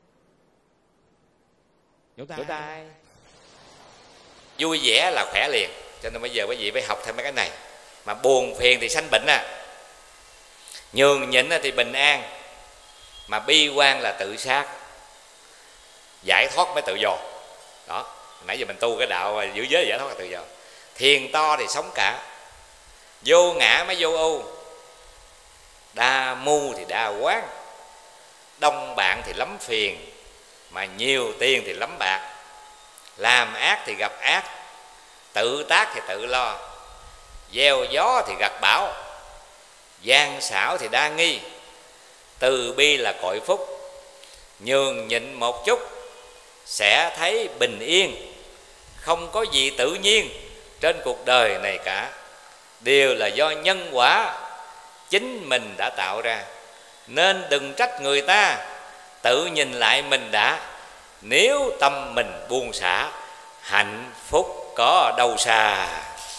Chỗ tay vui vẻ là khỏe liền. Cho nên bây giờ quý vị phải học thêm mấy cái này. Mà buồn phiền thì sanh bệnh nhường nhịn thì bình an, mà bi quan là tự sát. Giải thoát mới tự do. Đó, nãy giờ mình tu cái đạo giữ giới giải thoát là tự do. Thiền to thì sống cả. Vô ngã mới vô ưu. Đa mưu thì đa quán. Đông bạn thì lắm phiền, mà nhiều tiền thì lắm bạc. Làm ác thì gặp ác, tự tác thì tự lo. Gieo gió thì gặt bão, gian xảo thì đa nghi. Từ bi là cội phúc, nhường nhịn một chút sẽ thấy bình yên. Không có gì tự nhiên trên cuộc đời này cả, đều là do nhân quả chính mình đã tạo ra. Nên đừng trách người ta, tự nhìn lại mình đã. Nếu tâm mình buông xả, hạnh phúc có đâu xa.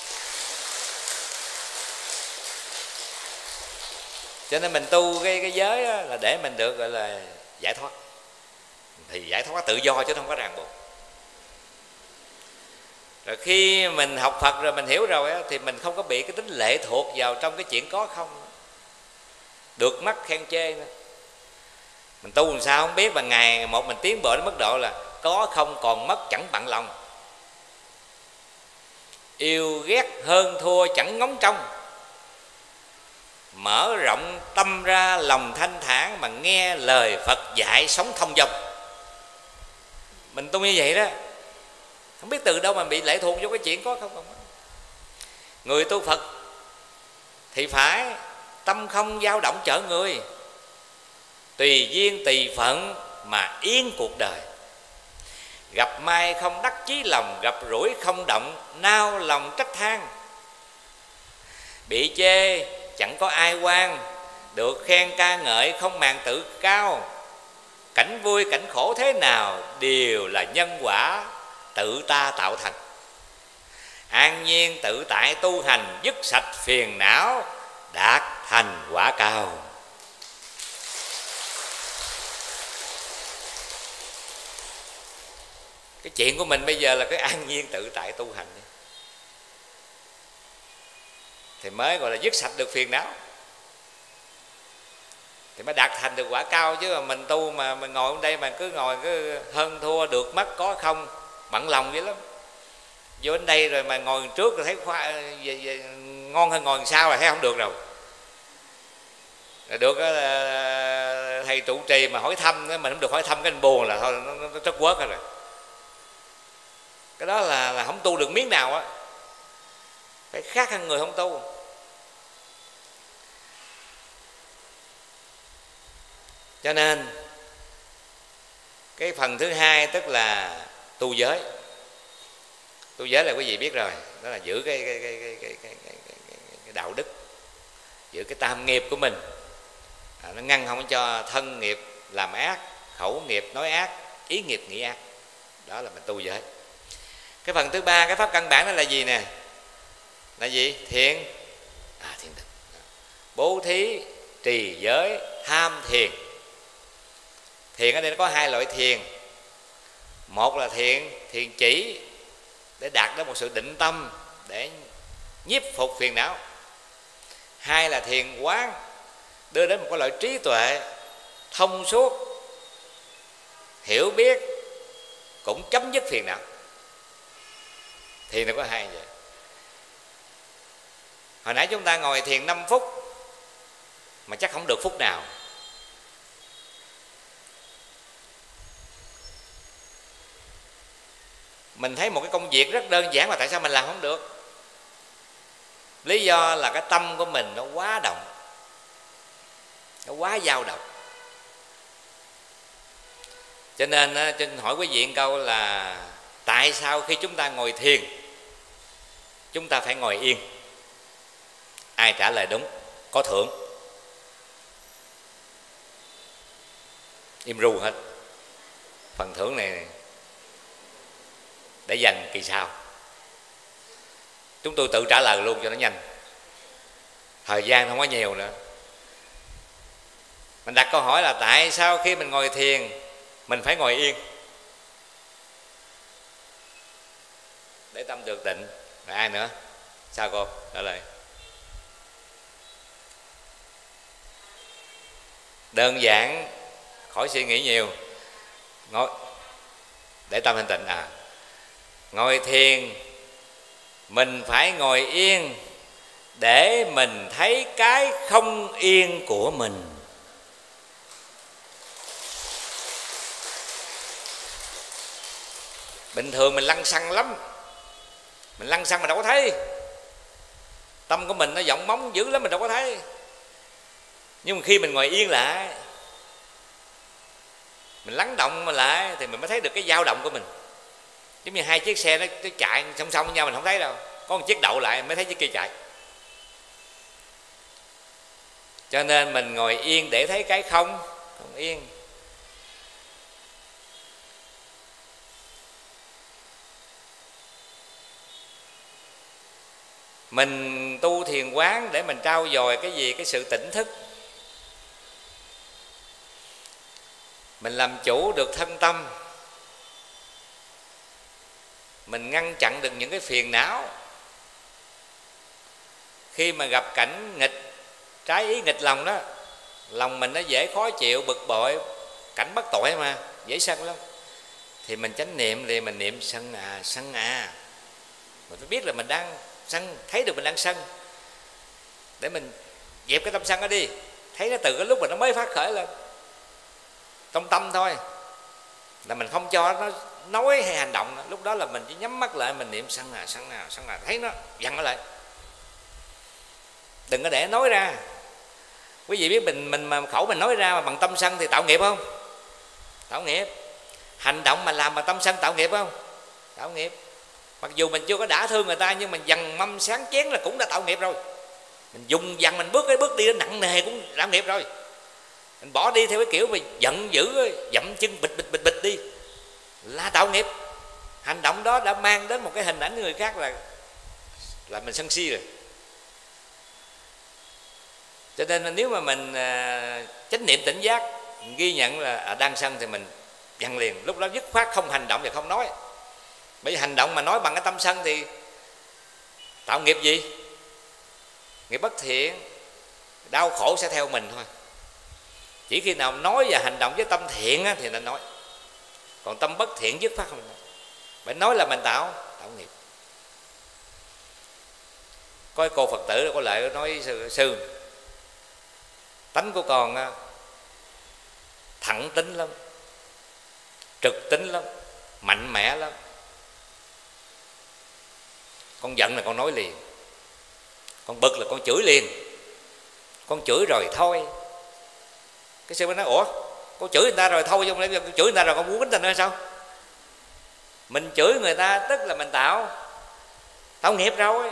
Cho nên mình tu cái giới là để mình được gọi là giải thoát. Thì giải thoát tự do chứ không có ràng buộc. Rồi khi mình học Phật rồi mình hiểu rồi thì mình không có bị cái tính lệ thuộc vào trong cái chuyện có không, được mắt khen chê nữa. Mình tu làm sao không biết, mà ngày một mình tiến bộ đến mức độ là có không còn mất chẳng bận lòng. Yêu ghét hơn thua chẳng ngóng trông. Mở rộng tâm ra lòng thanh thản, mà nghe lời Phật dạy sống thông dong. Mình tu như vậy đó, không biết từ đâu mà bị lệ thuộc vô cái chuyện có không. Người tu Phật thì phải tâm không dao động chở người, tùy duyên tùy phận mà yên cuộc đời. Gặp may không đắc chí lòng, gặp rủi không động nao lòng trách than. Bị chê chẳng có ai quan, được khen ca ngợi không màng tự cao. Cảnh vui cảnh khổ thế nào đều là nhân quả tự ta tạo thành. An nhiên tự tại tu hành, dứt sạch phiền não, đạt thành quả cao. Cái chuyện của mình bây giờ là cái an nhiên tự tại tu hành thì mới gọi là dứt sạch được phiền não, thì mới đạt thành được quả cao. Chứ mà mình tu mà mình ngồi ở đây mà cứ ngồi cứ hơn thua được mất có không, bận lòng vậy lắm. Vô đến đây rồi mà ngồi trước rồi thấy ngon hơn ngồi sau là thấy không được rồi. Rồi được thầy trụ trì mà hỏi thăm mình không được hỏi thăm cái anh buồn là thôi nó trất quớt rồi. Cái đó là không tu được miếng nào á, phải khác hơn người không tu. Cho nên cái phần thứ hai tức là tu giới. Tu giới là quý vị biết rồi, đó là giữ cái đạo đức, giữ cái tam nghiệp của mình, nó ngăn không cho thân nghiệp làm ác, khẩu nghiệp nói ác, ý nghiệp nghĩ ác. Đó là mình tu giới. Cái phần thứ ba, cái pháp căn bản đó là gì nè? Là gì? Thiện. Thiện định. Bố thí, trì giới, tham thiền. Thiền ở đây nó có hai loại thiền. Một là thiền chỉ để đạt đến một sự định tâm, để nhiếp phục phiền não. Hai là thiền quán, đưa đến một cái loại trí tuệ thông suốt, hiểu biết, cũng chấm dứt phiền não. Thiền nó có hai vậy. Hồi nãy chúng ta ngồi thiền 5 phút mà chắc không được phút nào. Mình thấy một cái công việc rất đơn giản mà tại sao mình làm không được? Lý do là cái tâm của mình nó quá động, nó quá dao động. Cho nên trên hỏi quý vị một câu là tại sao khi chúng ta ngồi thiền chúng ta phải ngồi yên? Ai trả lời đúng có thưởng. Im ru hết. Phần thưởng này để dành kỳ sau. Chúng tôi tự trả lời luôn cho nó nhanh, thời gian không có nhiều nữa. Mình đặt câu hỏi là tại sao khi mình ngồi thiền mình phải ngồi yên? Để tâm được tịnh. Rồi ai nữa? Sao cô? Trả lời. Đơn giản, khỏi suy nghĩ nhiều. Ngồi để tâm thanh tịnh. Ngồi thiền mình phải ngồi yên để mình thấy cái không yên của mình. Bình thường mình lăng xăng lắm, mình lăng xăng mà đâu có thấy. Tâm của mình nó vọng móng dữ lắm, mình đâu có thấy. Nhưng mà khi mình ngồi yên lại, mình lắng động mà lại, thì mình mới thấy được cái dao động của mình. Giống như hai chiếc xe nó chạy song song với nhau mình không thấy đâu, có một chiếc đậu lại mới thấy chiếc kia chạy. Cho nên mình ngồi yên để thấy cái không yên. Mình tu thiền quán để mình trau dồi cái gì? Cái sự tỉnh thức. Mình làm chủ được thân tâm, mình ngăn chặn được những cái phiền não. Khi mà gặp cảnh nghịch, trái ý nghịch lòng đó, lòng mình nó dễ khó chịu, bực bội, cảnh bất tội mà, dễ sân lắm. Thì mình chánh niệm thì mình niệm sân sân Mình phải biết là mình đang sân, thấy được mình đang sân, để mình dẹp cái tâm sân đó đi. Thấy nó từ cái lúc mà nó mới phát khởi lên, trong tâm thôi, là mình không cho nó nói hay hành động. Lúc đó là mình chỉ nhắm mắt lại, mình niệm sân thấy nó dằn nó lại, đừng có để nói ra. Quý vị biết mình mà khẩu mình nói ra mà bằng tâm sân thì tạo nghiệp không? Tạo nghiệp. Hành động mà làm bằng tâm sân tạo nghiệp không? Tạo nghiệp. Mặc dù mình chưa có đã thương người ta, nhưng mình dằn mâm sáng chén là cũng đã tạo nghiệp rồi. Mình dùng dằn, mình bước cái bước đi nó nặng nề cũng tạo nghiệp rồi. Mình bỏ đi theo cái kiểu mà giận dữ, dậm chân bịch đi là tạo nghiệp. Hành động đó đã mang đến một cái hình ảnh người khác là mình sân si rồi. Cho nên nếu mà mình chánh niệm tỉnh giác, mình ghi nhận là đang sân thì mình dằn liền. Lúc đó dứt khoát không hành động và không nói. Bởi vì hành động mà nói bằng cái tâm sân thì tạo nghiệp gì? Nghiệp bất thiện, đau khổ sẽ theo mình thôi. Chỉ khi nào nói và hành động với tâm thiện thì nên nói. Còn tâm bất thiện dứt khoát không nói. Bởi nói là mình tạo nghiệp. Có cô Phật tử có lại nói sư tánh của con thẳng tính lắm, trực tính lắm, mạnh mẽ lắm. Con giận là con nói liền, con bực là con chửi liền. Con chửi rồi thôi. Cái sư mới nói ủa, con chửi người ta rồi thôi, chứ con chửi người ta rồi con muốn quýnh tình hay sao? Mình chửi người ta tức là mình tạo nghiệp rồi.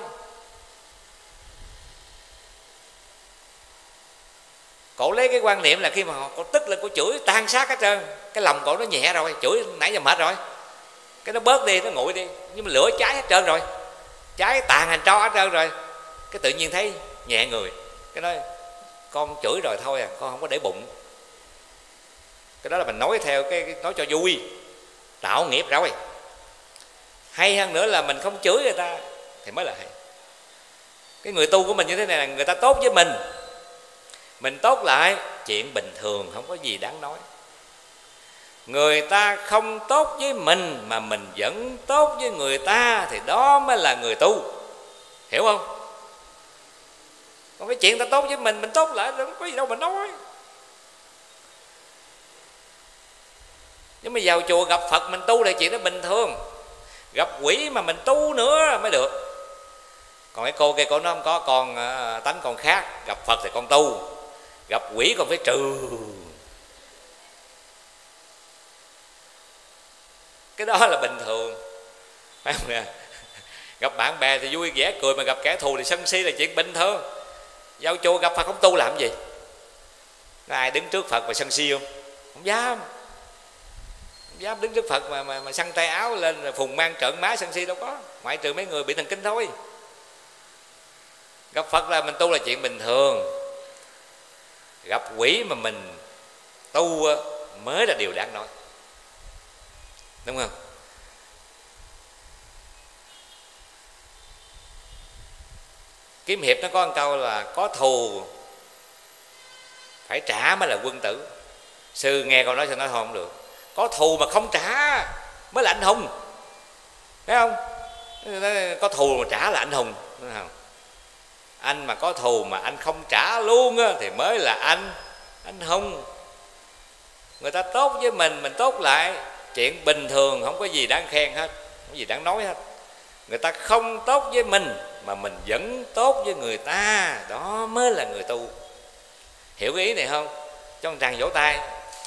Cổ lấy cái quan niệm là khi mà cổ tức là cổ chửi tan sát hết trơn, cái lòng cổ nó nhẹ rồi, chửi nãy giờ mệt rồi, cái nó bớt đi, nó nguội đi. Nhưng mà lửa cháy hết trơn rồi, cháy tàn hành tro hết trơn rồi, cái tự nhiên thấy nhẹ người. Cái nói con chửi rồi thôi con không có để bụng. Cái đó là mình nói theo cái nói cho vui, tạo nghiệp rồi. Hay hơn nữa là mình không chửi người ta thì mới là hay. Cái người tu của mình như thế này là người ta tốt với mình tốt lại, chuyện bình thường, không có gì đáng nói. Người ta không tốt với mình mà mình vẫn tốt với người ta thì đó mới là người tu, hiểu không? Còn cái chuyện ta tốt với mình tốt lại không có gì đâu mà nói. Nhưng mà vào chùa gặp Phật mình tu là chuyện đó bình thường. Gặp quỷ mà mình tu nữa mới được. Còn cái cô kia cô nói không có, con tánh con khác, gặp Phật thì con tu, gặp quỷ con phải trừ. Cái đó là bình thường, phải không nè? Gặp bạn bè thì vui vẻ cười, mà gặp kẻ thù thì sân si là chuyện bình thường. Vào chùa gặp Phật không tu làm gì? Có ai đứng trước Phật mà sân si không? Không dám. Không dám đứng trước Phật mà xăng tay áo lên rồi phùng mang trợn má sân si đâu có. Ngoại trừ mấy người bị thần kinh thôi. Gặp Phật là mình tu là chuyện bình thường. Gặp quỷ mà mình tu mới là điều đáng nói, đúng không? Kiếm hiệp nó có một câu là có thù phải trả mới là quân tử. Sư nghe câu nói sao nói không được. Có thù mà không trả mới là anh hùng, thấy không? Có thù mà trả là anh hùng, đúng không? Anh mà có thù mà anh không trả luôn á, thì mới là anh hùng. Người ta tốt với mình tốt lại, chuyện bình thường, không có gì đáng khen hết, không có gì đáng nói hết. Người ta không tốt với mình mà mình vẫn tốt với người ta, đó mới là người tu. Hiểu cái ý này không? Cho một tràng vỗ tay.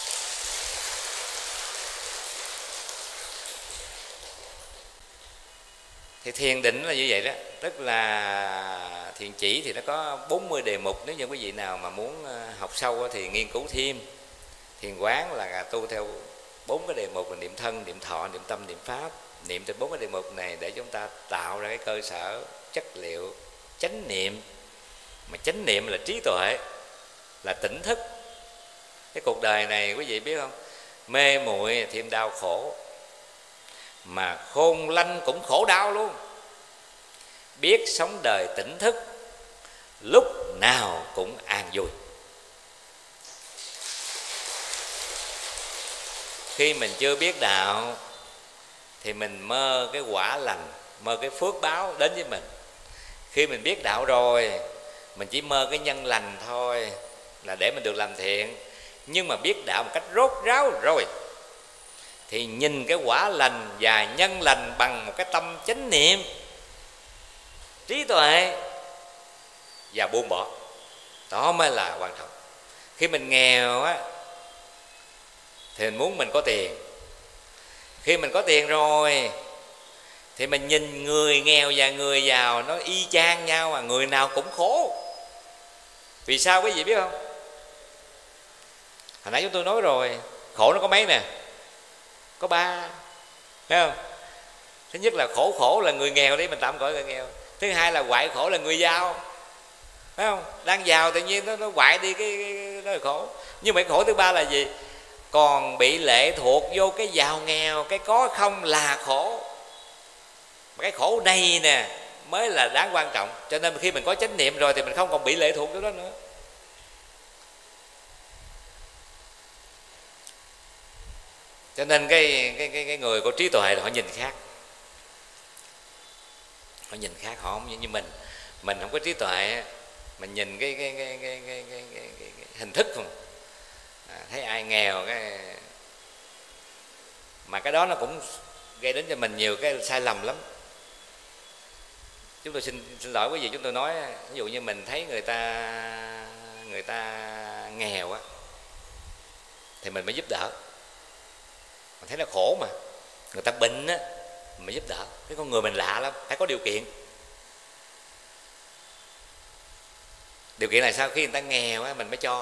Thì thiền định là như vậy đó. Tức là thiền chỉ thì nó có 40 đề mục. Nếu như quý vị nào mà muốn học sâu thì nghiên cứu thêm. Thiền quán là tu theo 4 cái đề mục là niệm thân, niệm thọ, niệm tâm, niệm pháp. Niệm từ 4 cái đề mục này để chúng ta tạo ra cái cơ sở chất liệu chánh niệm. Mà chánh niệm là trí tuệ, là tỉnh thức. Cái cuộc đời này quý vị biết không? Mê muội thêm đau khổ, mà khôn lanh cũng khổ đau luôn. Biết sống đời tỉnh thức, lúc nào cũng an vui. Khi mình chưa biết đạo thì mình mơ cái quả lành, mơ cái phước báo đến với mình. Khi mình biết đạo rồi, mình chỉ mơ cái nhân lành thôi, là để mình được làm thiện. Nhưng mà biết đạo một cách rốt ráo rồi thì nhìn cái quả lành và nhân lành bằng một cái tâm chánh niệm, trí tuệ và buông bỏ. Đó mới là quan trọng. Khi mình nghèo á thì mình muốn mình có tiền. Khi mình có tiền rồi thì mình nhìn người nghèo và người giàu nó y chang nhau, mà người nào cũng khổ. Vì sao quý vị biết không? Hồi nãy chúng tôi nói rồi, khổ nó có mấy nè? Có 3, thấy không? Thứ nhất là khổ là người nghèo, đấy mình tạm gọi là nghèo. Thứ hai là hoại khổ là người giàu, thấy không? Đang giàu tự nhiên nó hoại đi cái nó là khổ. Nhưng mà cái khổ thứ 3 là gì? Còn bị lệ thuộc vô cái giàu nghèo, cái có không là khổ. Mà cái khổ này nè mới là đáng quan trọng. Cho nên khi mình có chánh niệm rồi thì mình không còn bị lệ thuộc vô đó nữa. Cho nên cái người có trí tuệ là họ nhìn khác. Họ nhìn khác, họ không như mình. Mình không có trí tuệ, mình nhìn cái hình thức không. Thấy ai nghèo cái mà cái đó nó cũng gây đến cho mình nhiều cái sai lầm lắm. Chúng tôi xin lỗi quý vị, chúng tôi nói ví dụ như mình thấy người ta nghèo á thì mình mới giúp đỡ. Mình thấy nó khổ mà người ta bệnh á mình mới giúp đỡ. Cái con người mình lạ lắm, phải có điều kiện. Điều kiện là sao? Khi người ta nghèo á mình mới cho.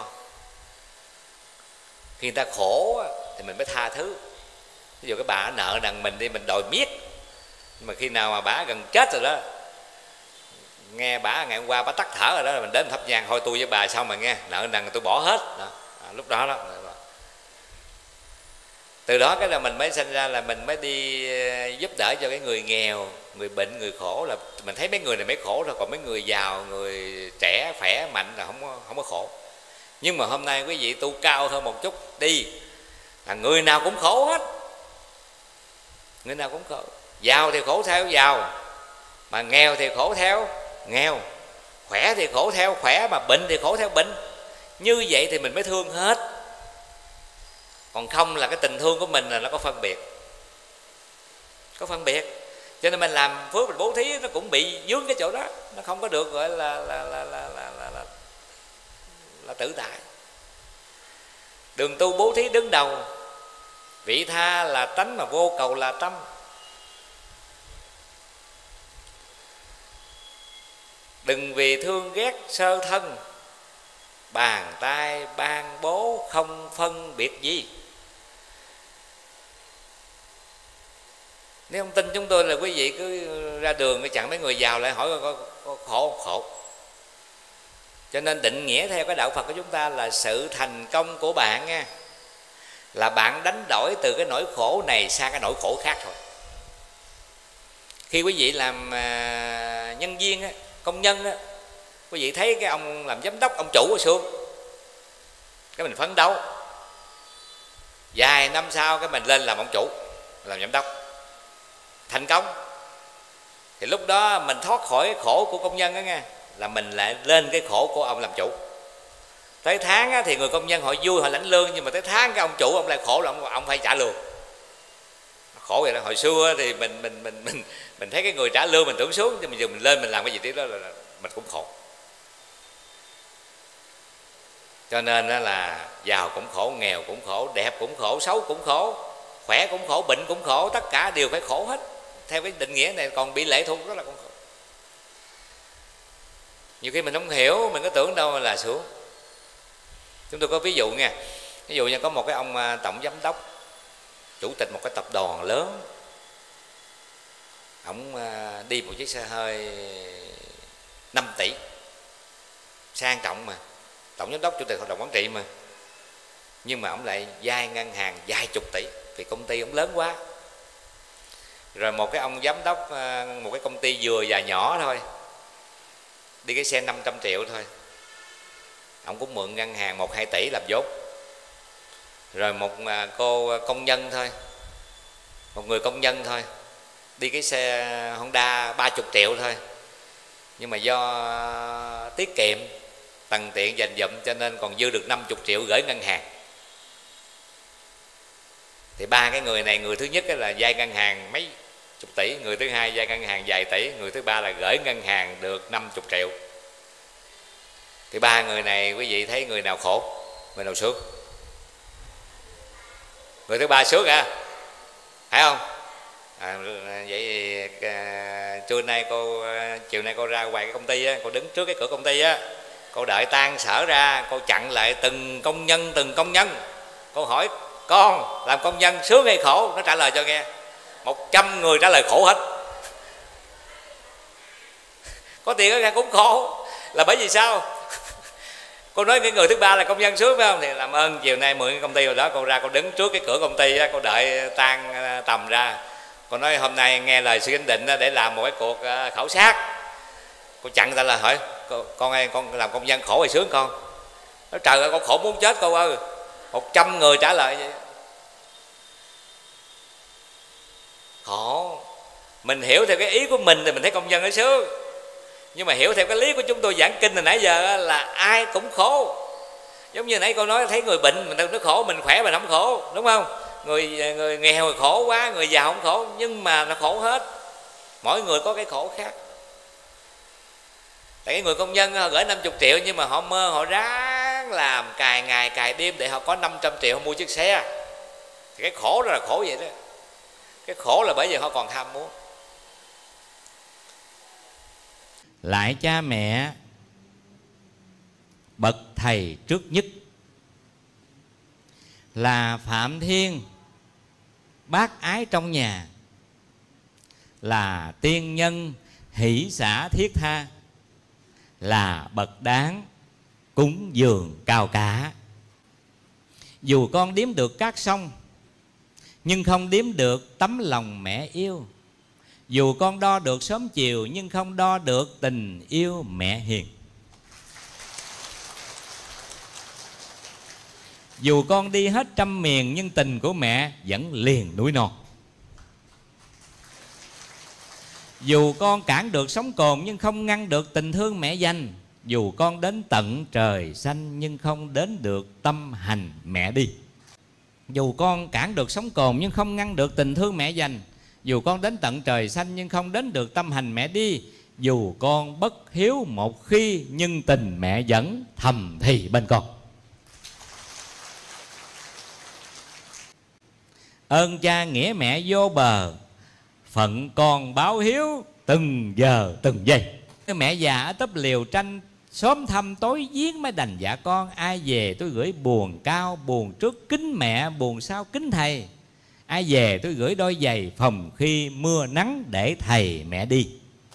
Khi người ta khổ á thì mình mới tha thứ. Ví dụ cái bà nợ nần mình đi, mình đòi miết. Nhưng mà khi nào mà bà gần chết rồi đó, nghe bà ngày hôm qua bà tắt thở rồi đó, mình đến thắp nhang thôi tôi với bà xong mà nghe nợ nần tôi bỏ hết đó. Lúc đó đó Từ đó cái là mình mới sinh ra là mình mới đi giúp đỡ cho cái người nghèo, người bệnh, người khổ. Là mình thấy mấy người này mới khổ thôi, còn mấy người giàu, người trẻ khỏe mạnh là không có khổ. Nhưng mà hôm nay quý vị tu cao hơn một chút đi là người nào cũng khổ hết, người nào cũng khổ. Giàu thì khổ theo giàu, mà nghèo thì khổ theo nghèo, khỏe thì khổ theo khỏe, mà bệnh thì khổ theo bệnh. Như vậy thì mình mới thương hết. Còn không là cái tình thương của mình là nó có phân biệt, có phân biệt. Cho nên mình làm phước, mình bố thí nó cũng bị vướng cái chỗ đó, nó không có được gọi là tự tại. Đường tu bố thí đứng đầu, vị tha là tánh mà vô cầu là tâm. Đừng vì thương ghét sơ thân, bàn tay ban bố không phân biệt gì. Nếu không tin chúng tôi là quý vị cứ ra đường cái chặn mấy người giàu lại hỏi có khổ. Cho nên định nghĩa theo cái đạo Phật của chúng ta là sự thành công của bạn nha, là bạn đánh đổi từ cái nỗi khổ này sang cái nỗi khổ khác thôi. Khi quý vị làm nhân viên á, công nhân á, quý vị thấy cái ông làm giám đốc, ông chủ ở xuống, cái mình phấn đấu, vài năm sau cái mình lên làm ông chủ, làm giám đốc, thành công. Thì lúc đó mình thoát khỏi khổ của công nhân đó nghe, là mình lại lên cái khổ của ông làm chủ. Tới tháng á, thì người công nhân họ vui, họ lãnh lương, nhưng mà tới tháng cái ông chủ ông lại khổ là ông phải trả lương. Khổ vậy đó. Hồi xưa thì mình thấy cái người trả lương mình tưởng xuống, nhưng mà giờ mình lên mình làm cái gì tí đó là mình cũng khổ. Cho nên đó là giàu cũng khổ, nghèo cũng khổ, đẹp cũng khổ, xấu cũng khổ, khỏe cũng khổ, bệnh cũng khổ, tất cả đều phải khổ hết. Theo cái định nghĩa này còn bị lệ thuộc, đó là con khổ. Nhiều khi mình không hiểu, mình có tưởng đâu là xuống. Chúng tôi có ví dụ nha. Ví dụ như có một cái ông tổng giám đốc, chủ tịch một cái tập đoàn lớn, ông đi một chiếc xe hơi 5 tỷ, sang trọng mà, tổng giám đốc chủ tịch hội đồng quản trị mà. Nhưng mà ông lại vay ngân hàng vài chục tỷ, vì công ty ông lớn quá. Rồi một cái ông giám đốc một cái công ty vừa và nhỏ thôi, đi cái xe 500 triệu thôi, ông cũng mượn ngân hàng 1-2 tỷ làm vốn. Rồi một cô công nhân thôi, một người công nhân thôi, đi cái xe Honda 30 triệu thôi, nhưng mà do tiết kiệm tần tiện dành dụm cho nên còn dư được 50 triệu gửi ngân hàng. Thì ba cái người này, người thứ nhất là vay ngân hàng mấy chục tỷ, người thứ hai vay ngân hàng vài tỷ, người thứ ba là gửi ngân hàng được 50 triệu. Thì ba người này quý vị thấy người nào khổ, người nào sướng? Người thứ ba sướng à, phải không? Vậy chiều nay cô ra ngoài cái công ty á, cô đứng trước cái cửa công ty á, cô đợi tan sở ra, cô chặn lại từng công nhân, cô hỏi con làm công nhân sướng hay khổ? Nó trả lời cho nghe. 100 người trả lời khổ hết. Có tiền ở ra cũng khổ, là bởi vì sao? Cô nói cái người thứ ba là công nhân sướng phải không? Thì làm ơn chiều nay mượn cái công ty rồi đó, cô ra cô đứng trước cái cửa công ty á, cô đợi tan tầm ra. Cô nói hôm nay nghe lời sư Chánh Định để làm một cái cuộc khảo sát. Cô chặn ta là hỏi con ơi, con làm công nhân khổ hay sướng con? Nói trời ơi con khổ muốn chết cô ơi. 100 người trả lời vậy. Khổ. Mình hiểu theo cái ý của mình thì mình thấy công nhân nó sướng, nhưng mà hiểu theo cái lý của chúng tôi giảng kinh từ nãy giờ là ai cũng khổ. Giống như nãy cô nói thấy người bệnh mình nó khổ, mình khỏe mình không khổ, đúng không? Người nghèo khổ quá, người giàu không khổ, nhưng mà nó khổ hết. Mỗi người có cái khổ khác. Tại cái người công nhân họ gửi 50 triệu, nhưng mà họ mơ họ ráng làm cài ngày cài đêm để họ có 500 triệu họ mua chiếc xe. Thì cái khổ đó là khổ vậy đó. Cái khổ là bởi vì họ còn tham muốn. Lại cha mẹ bậc thầy trước nhất là Phạm Thiên, bác ái trong nhà, là tiên nhân hỷ xả thiết tha, là bậc đáng cúng dường cao cả. Dù con đếm được các sông, nhưng không đếm được tấm lòng mẹ yêu. Dù con đo được sớm chiều, nhưng không đo được tình yêu mẹ hiền. Dù con đi hết trăm miền, nhưng tình của mẹ vẫn liền núi non. Dù con cản được sóng cồn, nhưng không ngăn được tình thương mẹ dành. Dù con đến tận trời xanh, nhưng không đến được tâm hành mẹ đi. Dù con cản được sóng cồn, nhưng không ngăn được tình thương mẹ dành. Dù con đến tận trời xanh, nhưng không đến được tâm hành mẹ đi. Dù con bất hiếu một khi, nhưng tình mẹ vẫn thầm thì bên con. Ơn cha nghĩa mẹ vô bờ, phận con báo hiếu từng giờ từng giây. Mẹ già ở túp liều tranh, sớm thăm tối giếng mới đành dạ con. Ai về tôi gửi buồn cao, buồn trước kính mẹ, buồn sau kính thầy. Ai về tôi gửi đôi giày phòng khi mưa nắng để thầy mẹ đi.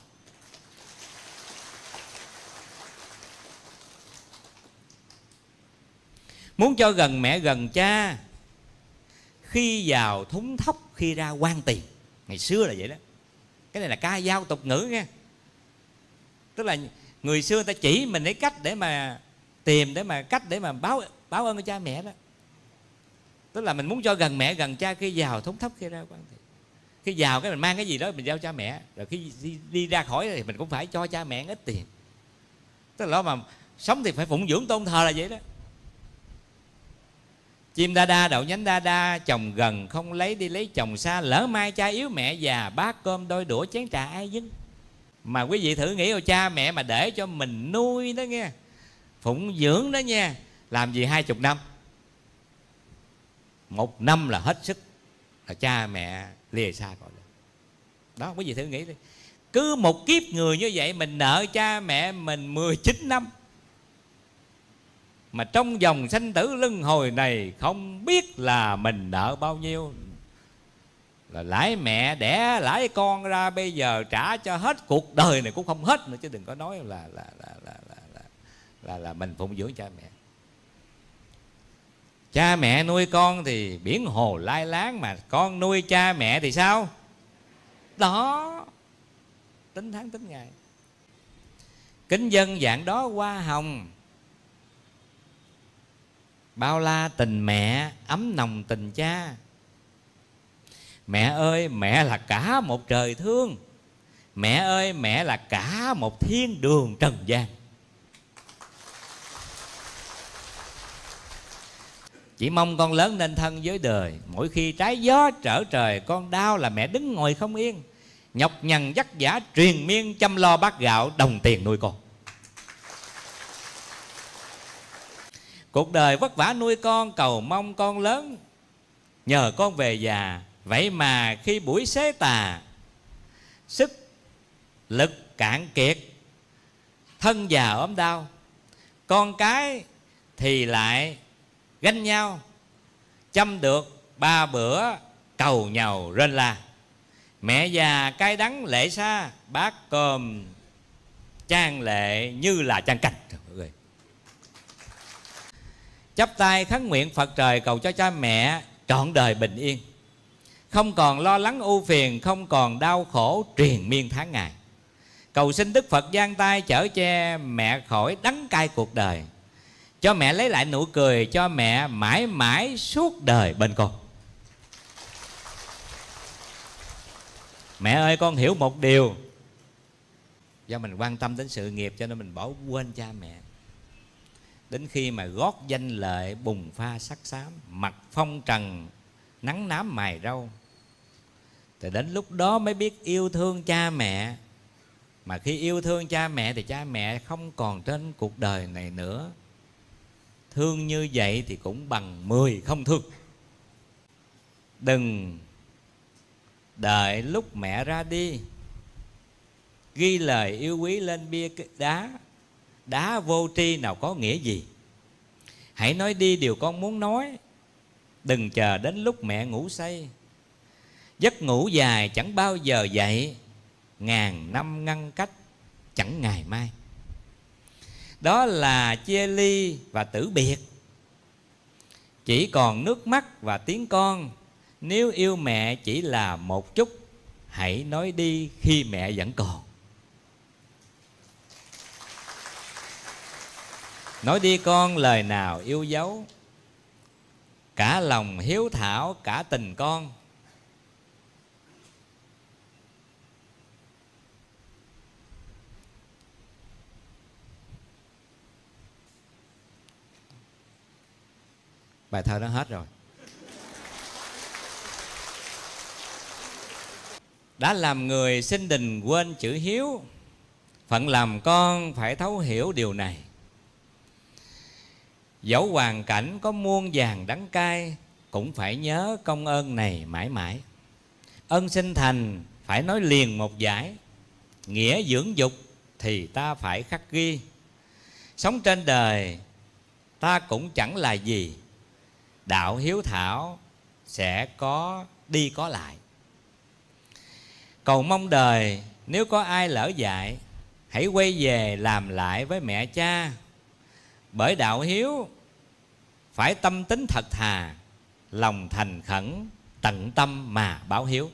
Muốn cho gần mẹ gần cha, khi vào thúng thóc, khi ra quan tiền. Ngày xưa là vậy đó. Cái này là ca dao tục ngữ nghe. Tức là người xưa người ta chỉ mình cái cách để mà tìm, để mà cách để mà báo ơn cho cha mẹ đó. Tức là mình muốn cho gần mẹ gần cha, khi vào thúng thóc, khi ra quan tiền. Khi vào cái mình mang cái gì đó mình giao cha mẹ, rồi khi đi ra khỏi thì mình cũng phải cho cha mẹ ít tiền. Tức là mà sống thì phải phụng dưỡng tôn thờ là vậy đó. Chim đa đa đậu nhánh đa đa, chồng gần không lấy đi lấy chồng xa. Lỡ mai cha yếu mẹ già, bát cơm đôi đũa chén trà ai dưng. Mà quý vị thử nghĩ rồi, cha mẹ mà để cho mình nuôi đó nghe, phụng dưỡng đó nha, làm gì 20 năm, 1 năm là hết sức, là cha mẹ lìa xa cõi đời. Đó, quý vị thử nghĩ đi. Cứ một kiếp người như vậy, mình nợ cha mẹ mình 19 năm. Mà trong dòng sanh tử luân hồi này, không biết là mình nợ bao nhiêu. Là lãi mẹ đẻ lãi con ra, bây giờ trả cho hết cuộc đời này cũng không hết nữa, chứ đừng có nói là mình phụng dưỡng cha mẹ. Cha mẹ nuôi con thì biển hồ lai láng, mà con nuôi cha mẹ thì sao? Đó, tính tháng tính ngày. Kính dân dạng đó hoa hồng, bao la tình mẹ, ấm nồng tình cha. Mẹ ơi, mẹ là cả một trời thương. Mẹ ơi, mẹ là cả một thiên đường trần gian. Chỉ mong con lớn nên thân với đời. Mỗi khi trái gió trở trời, con đau là mẹ đứng ngồi không yên, nhọc nhằn vất vả triền miên, chăm lo bát gạo đồng tiền nuôi con. Cuộc đời vất vả nuôi con, cầu mong con lớn, nhờ con về già. Vậy mà khi buổi xế tà, sức lực cạn kiệt, thân già ốm đau, con cái thì lại ganh nhau, chăm được 3 bữa cầu nhàu rên la. Mẹ già cay đắng lệ xa, bát cơm chan lệ như là chan cành. Chắp tay khấn nguyện Phật trời, cầu cho cha mẹ trọn đời bình yên, không còn lo lắng ưu phiền, không còn đau khổ triền miên tháng ngày. Cầu xin Đức Phật giang tay chở che mẹ khỏi đắng cay cuộc đời, cho mẹ lấy lại nụ cười, cho mẹ mãi mãi suốt đời bên con. Mẹ ơi, con hiểu một điều, do mình quan tâm đến sự nghiệp cho nên mình bỏ quên cha mẹ. Đến khi mà gót danh lợi bùng pha sắc xám, mặt phong trần nắng nám mài râu, thì đến lúc đó mới biết yêu thương cha mẹ. Mà khi yêu thương cha mẹ thì cha mẹ không còn trên cuộc đời này nữa. Thương như vậy thì cũng bằng 10 không thương. Đừng đợi lúc mẹ ra đi ghi lời yêu quý lên bia đá, đá vô tri nào có nghĩa gì. Hãy nói đi điều con muốn nói, đừng chờ đến lúc mẹ ngủ say. Giấc ngủ dài chẳng bao giờ dậy, ngàn năm ngăn cách chẳng ngày mai. Đó là chia ly và tử biệt, chỉ còn nước mắt và tiếng con, Nếu yêu mẹ chỉ là một chút, hãy nói đi khi mẹ vẫn còn. Nói đi con lời nào yêu dấu, cả lòng hiếu thảo cả tình con. Bài thơ đó hết rồi. Đã làm người sinh đình quên chữ hiếu, phận làm con phải thấu hiểu điều này. Dẫu hoàn cảnh có muôn vàn đắng cay, cũng phải nhớ công ơn này mãi mãi. Ân sinh thành phải nói liền một giải, nghĩa dưỡng dục thì ta phải khắc ghi. Sống trên đời ta cũng chẳng là gì, đạo hiếu thảo sẽ có đi có lại. Cầu mong đời nếu có ai lỡ dại, hãy quay về làm lại với mẹ cha. Bởi đạo hiếu phải tâm tính thật thà, lòng thành khẩn tận tâm mà báo hiếu.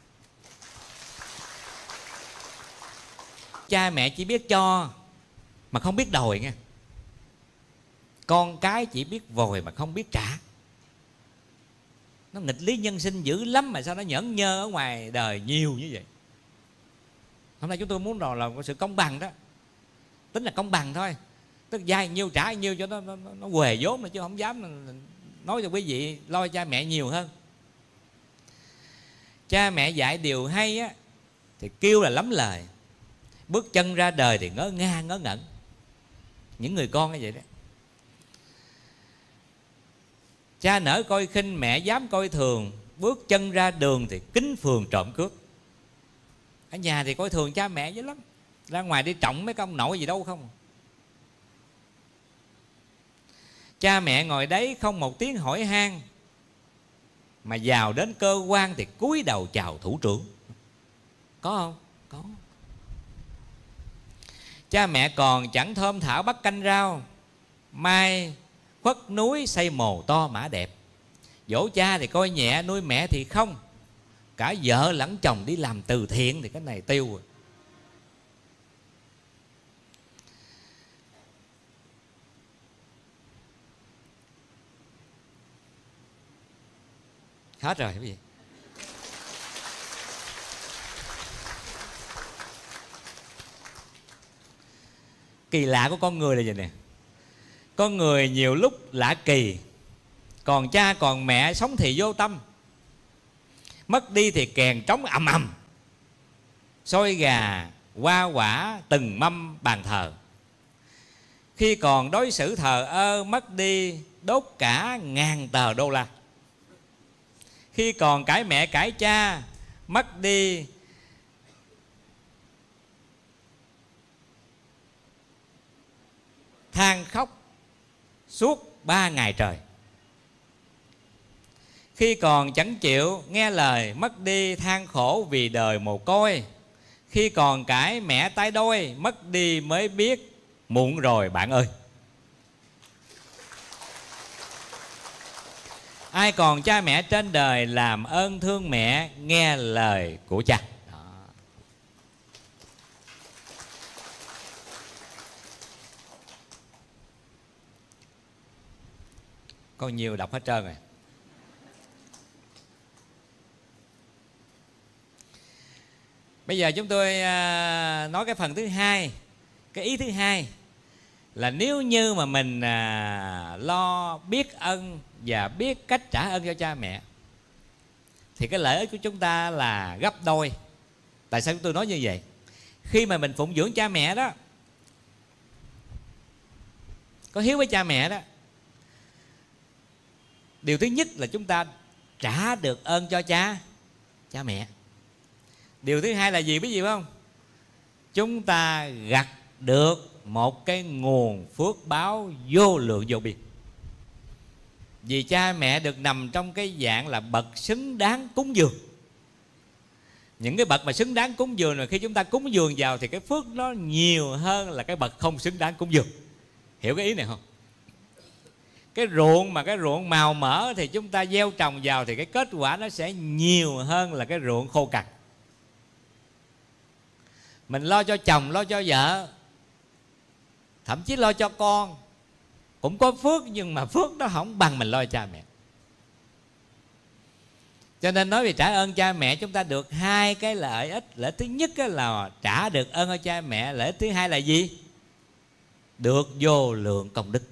Cha mẹ chỉ biết cho mà không biết đòi nghe. Con cái chỉ biết vòi mà không biết trả. Nó nghịch lý nhân sinh dữ lắm mà sao nó nhẫn nhơ ở ngoài đời nhiều như vậy. Hôm nay chúng tôi muốn là sự công bằng đó. Tính là công bằng thôi. Tức dai nhiêu trả nhiêu cho nó huề vốn mà, chứ không dám nói cho quý vị lo cha mẹ nhiều hơn. Cha mẹ dạy điều hay á thì kêu là lắm lời, bước chân ra đời thì ngớ nga ngớ ngẩn. Những người con như vậy đó. Cha nỡ coi khinh, mẹ dám coi thường, bước chân ra đường thì kính phường trộm cướp. Ở nhà thì coi thường cha mẹ dữ lắm, ra ngoài đi trọng mấy công nội gì đâu không. Cha mẹ ngồi đấy không một tiếng hỏi han, mà vào đến cơ quan thì cúi đầu chào thủ trưởng. Có không? Có. Cha mẹ còn chẳng thơm thảo bắt canh rau, mai khuất núi xây mồ to mã đẹp. Dỗ cha thì coi nhẹ, nuôi mẹ thì không. Cả vợ lẫn chồng đi làm từ thiện thì cái này tiêu rồi. Hết rồi cái gì? Kỳ lạ của con người là gì nè. Con người nhiều lúc lạ kỳ. Còn cha còn mẹ sống thì vô tâm, mất đi thì kèn trống ầm ầm, xôi gà hoa quả từng mâm bàn thờ. Khi còn đối xử thờ ơ, mất đi đốt cả ngàn tờ đô la. Khi còn cãi mẹ cãi cha, mất đi than khóc suốt 3 ngày trời. Khi còn chẳng chịu nghe lời, mất đi than khổ vì đời mồ côi. Khi còn cãi mẹ tay đôi, mất đi mới biết muộn rồi bạn ơi. Ai còn cha mẹ trên đời, làm ơn thương mẹ, nghe lời của cha. Đó. Còn nhiều đọc hết trơn rồi. Bây giờ chúng tôi nói cái phần thứ hai. Cái ý thứ hai là nếu như mà mình lo biết ơn và biết cách trả ơn cho cha mẹ thì cái lợi ích của chúng ta là gấp đôi. Tại sao chúng tôi nói như vậy? Khi mà mình phụng dưỡng cha mẹ đó, có hiếu với cha mẹ đó, điều thứ nhất là chúng ta trả được ơn cho cha mẹ. Điều thứ hai là gì biết gì không? Chúng ta gặt được một cái nguồn phước báo vô lượng vô biên. Vì cha mẹ được nằm trong cái dạng là bậc xứng đáng cúng dường. Những cái bậc mà xứng đáng cúng dường rồi, khi chúng ta cúng dường vào thì cái phước nó nhiều hơn là cái bậc không xứng đáng cúng dường. Hiểu cái ý này không? cái ruộng mà cái ruộng màu mỡ thì chúng ta gieo trồng vào thì cái kết quả nó sẽ nhiều hơn là cái ruộng khô cằn. Mình lo cho chồng, lo cho vợ, thậm chí lo cho con cũng có phước, nhưng mà phước đó không bằng mình lo cho cha mẹ. Cho nên nói về trả ơn cha mẹ, chúng ta được hai cái lợi ích. Lợi ích thứ nhất là trả được ơn ở cha mẹ. Lợi ích thứ hai là gì? Được vô lượng công đức.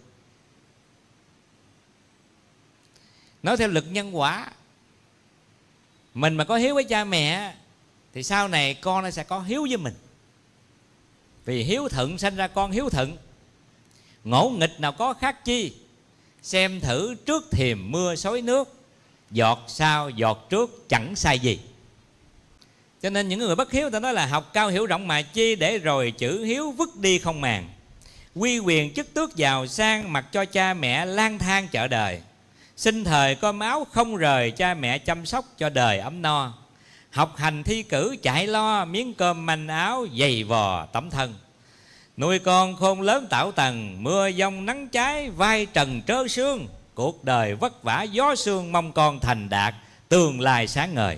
Nói theo lực nhân quả, mình mà có hiếu với cha mẹ thì sau này con nó sẽ có hiếu với mình. Vì hiếu thuận sanh ra con hiếu thuận. Ngỗ nghịch nào có khác chi, xem thử trước thềm mưa xối nước, giọt sau giọt trước chẳng sai gì. Cho nên những người bất hiếu ta nói là học cao hiểu rộng mà chi, để rồi chữ hiếu vứt đi không màng. Quy quyền chức tước giàu sang, mặc cho cha mẹ lang thang chợ đời. Sinh thời cơm áo không rời, cha mẹ chăm sóc cho đời ấm no. Học hành thi cử chạy lo, miếng cơm manh áo giày vò tấm thân. Nuôi con khôn lớn tạo tầng, mưa giông nắng cháy vai trần trơ sương. Cuộc đời vất vả gió sương, mong con thành đạt tương lai sáng ngời.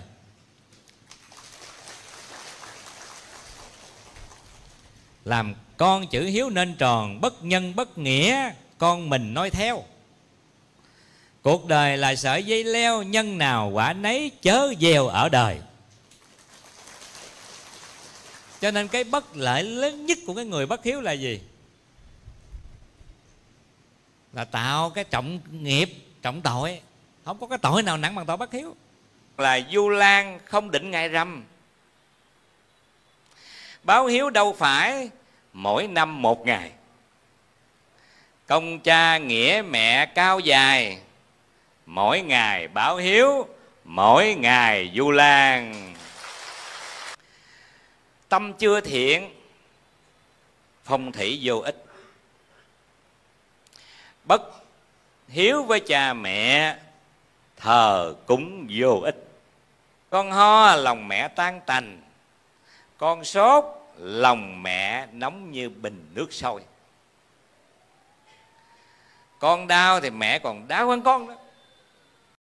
Làm con chữ hiếu nên tròn, bất nhân bất nghĩa con mình nói theo. Cuộc đời là sợi dây leo, nhân nào quả nấy chớ gieo ở đời. Cho nên cái bất lợi lớn nhất của cái người bất hiếu là gì? Là tạo cái trọng nghiệp, trọng tội. Không có cái tội nào nặng bằng tội bất hiếu. Là Du Lan không định ngày rằm, báo hiếu đâu phải mỗi năm một ngày. Công cha nghĩa mẹ cao dài, mỗi ngày báo hiếu, mỗi ngày Du Lan. Tâm chưa thiện, phong thủy vô ích. Bất hiếu với cha mẹ, thờ cúng vô ích. Con ho lòng mẹ tan tành, con sốt lòng mẹ nóng như bình nước sôi. Con đau thì mẹ còn đau hơn con đó.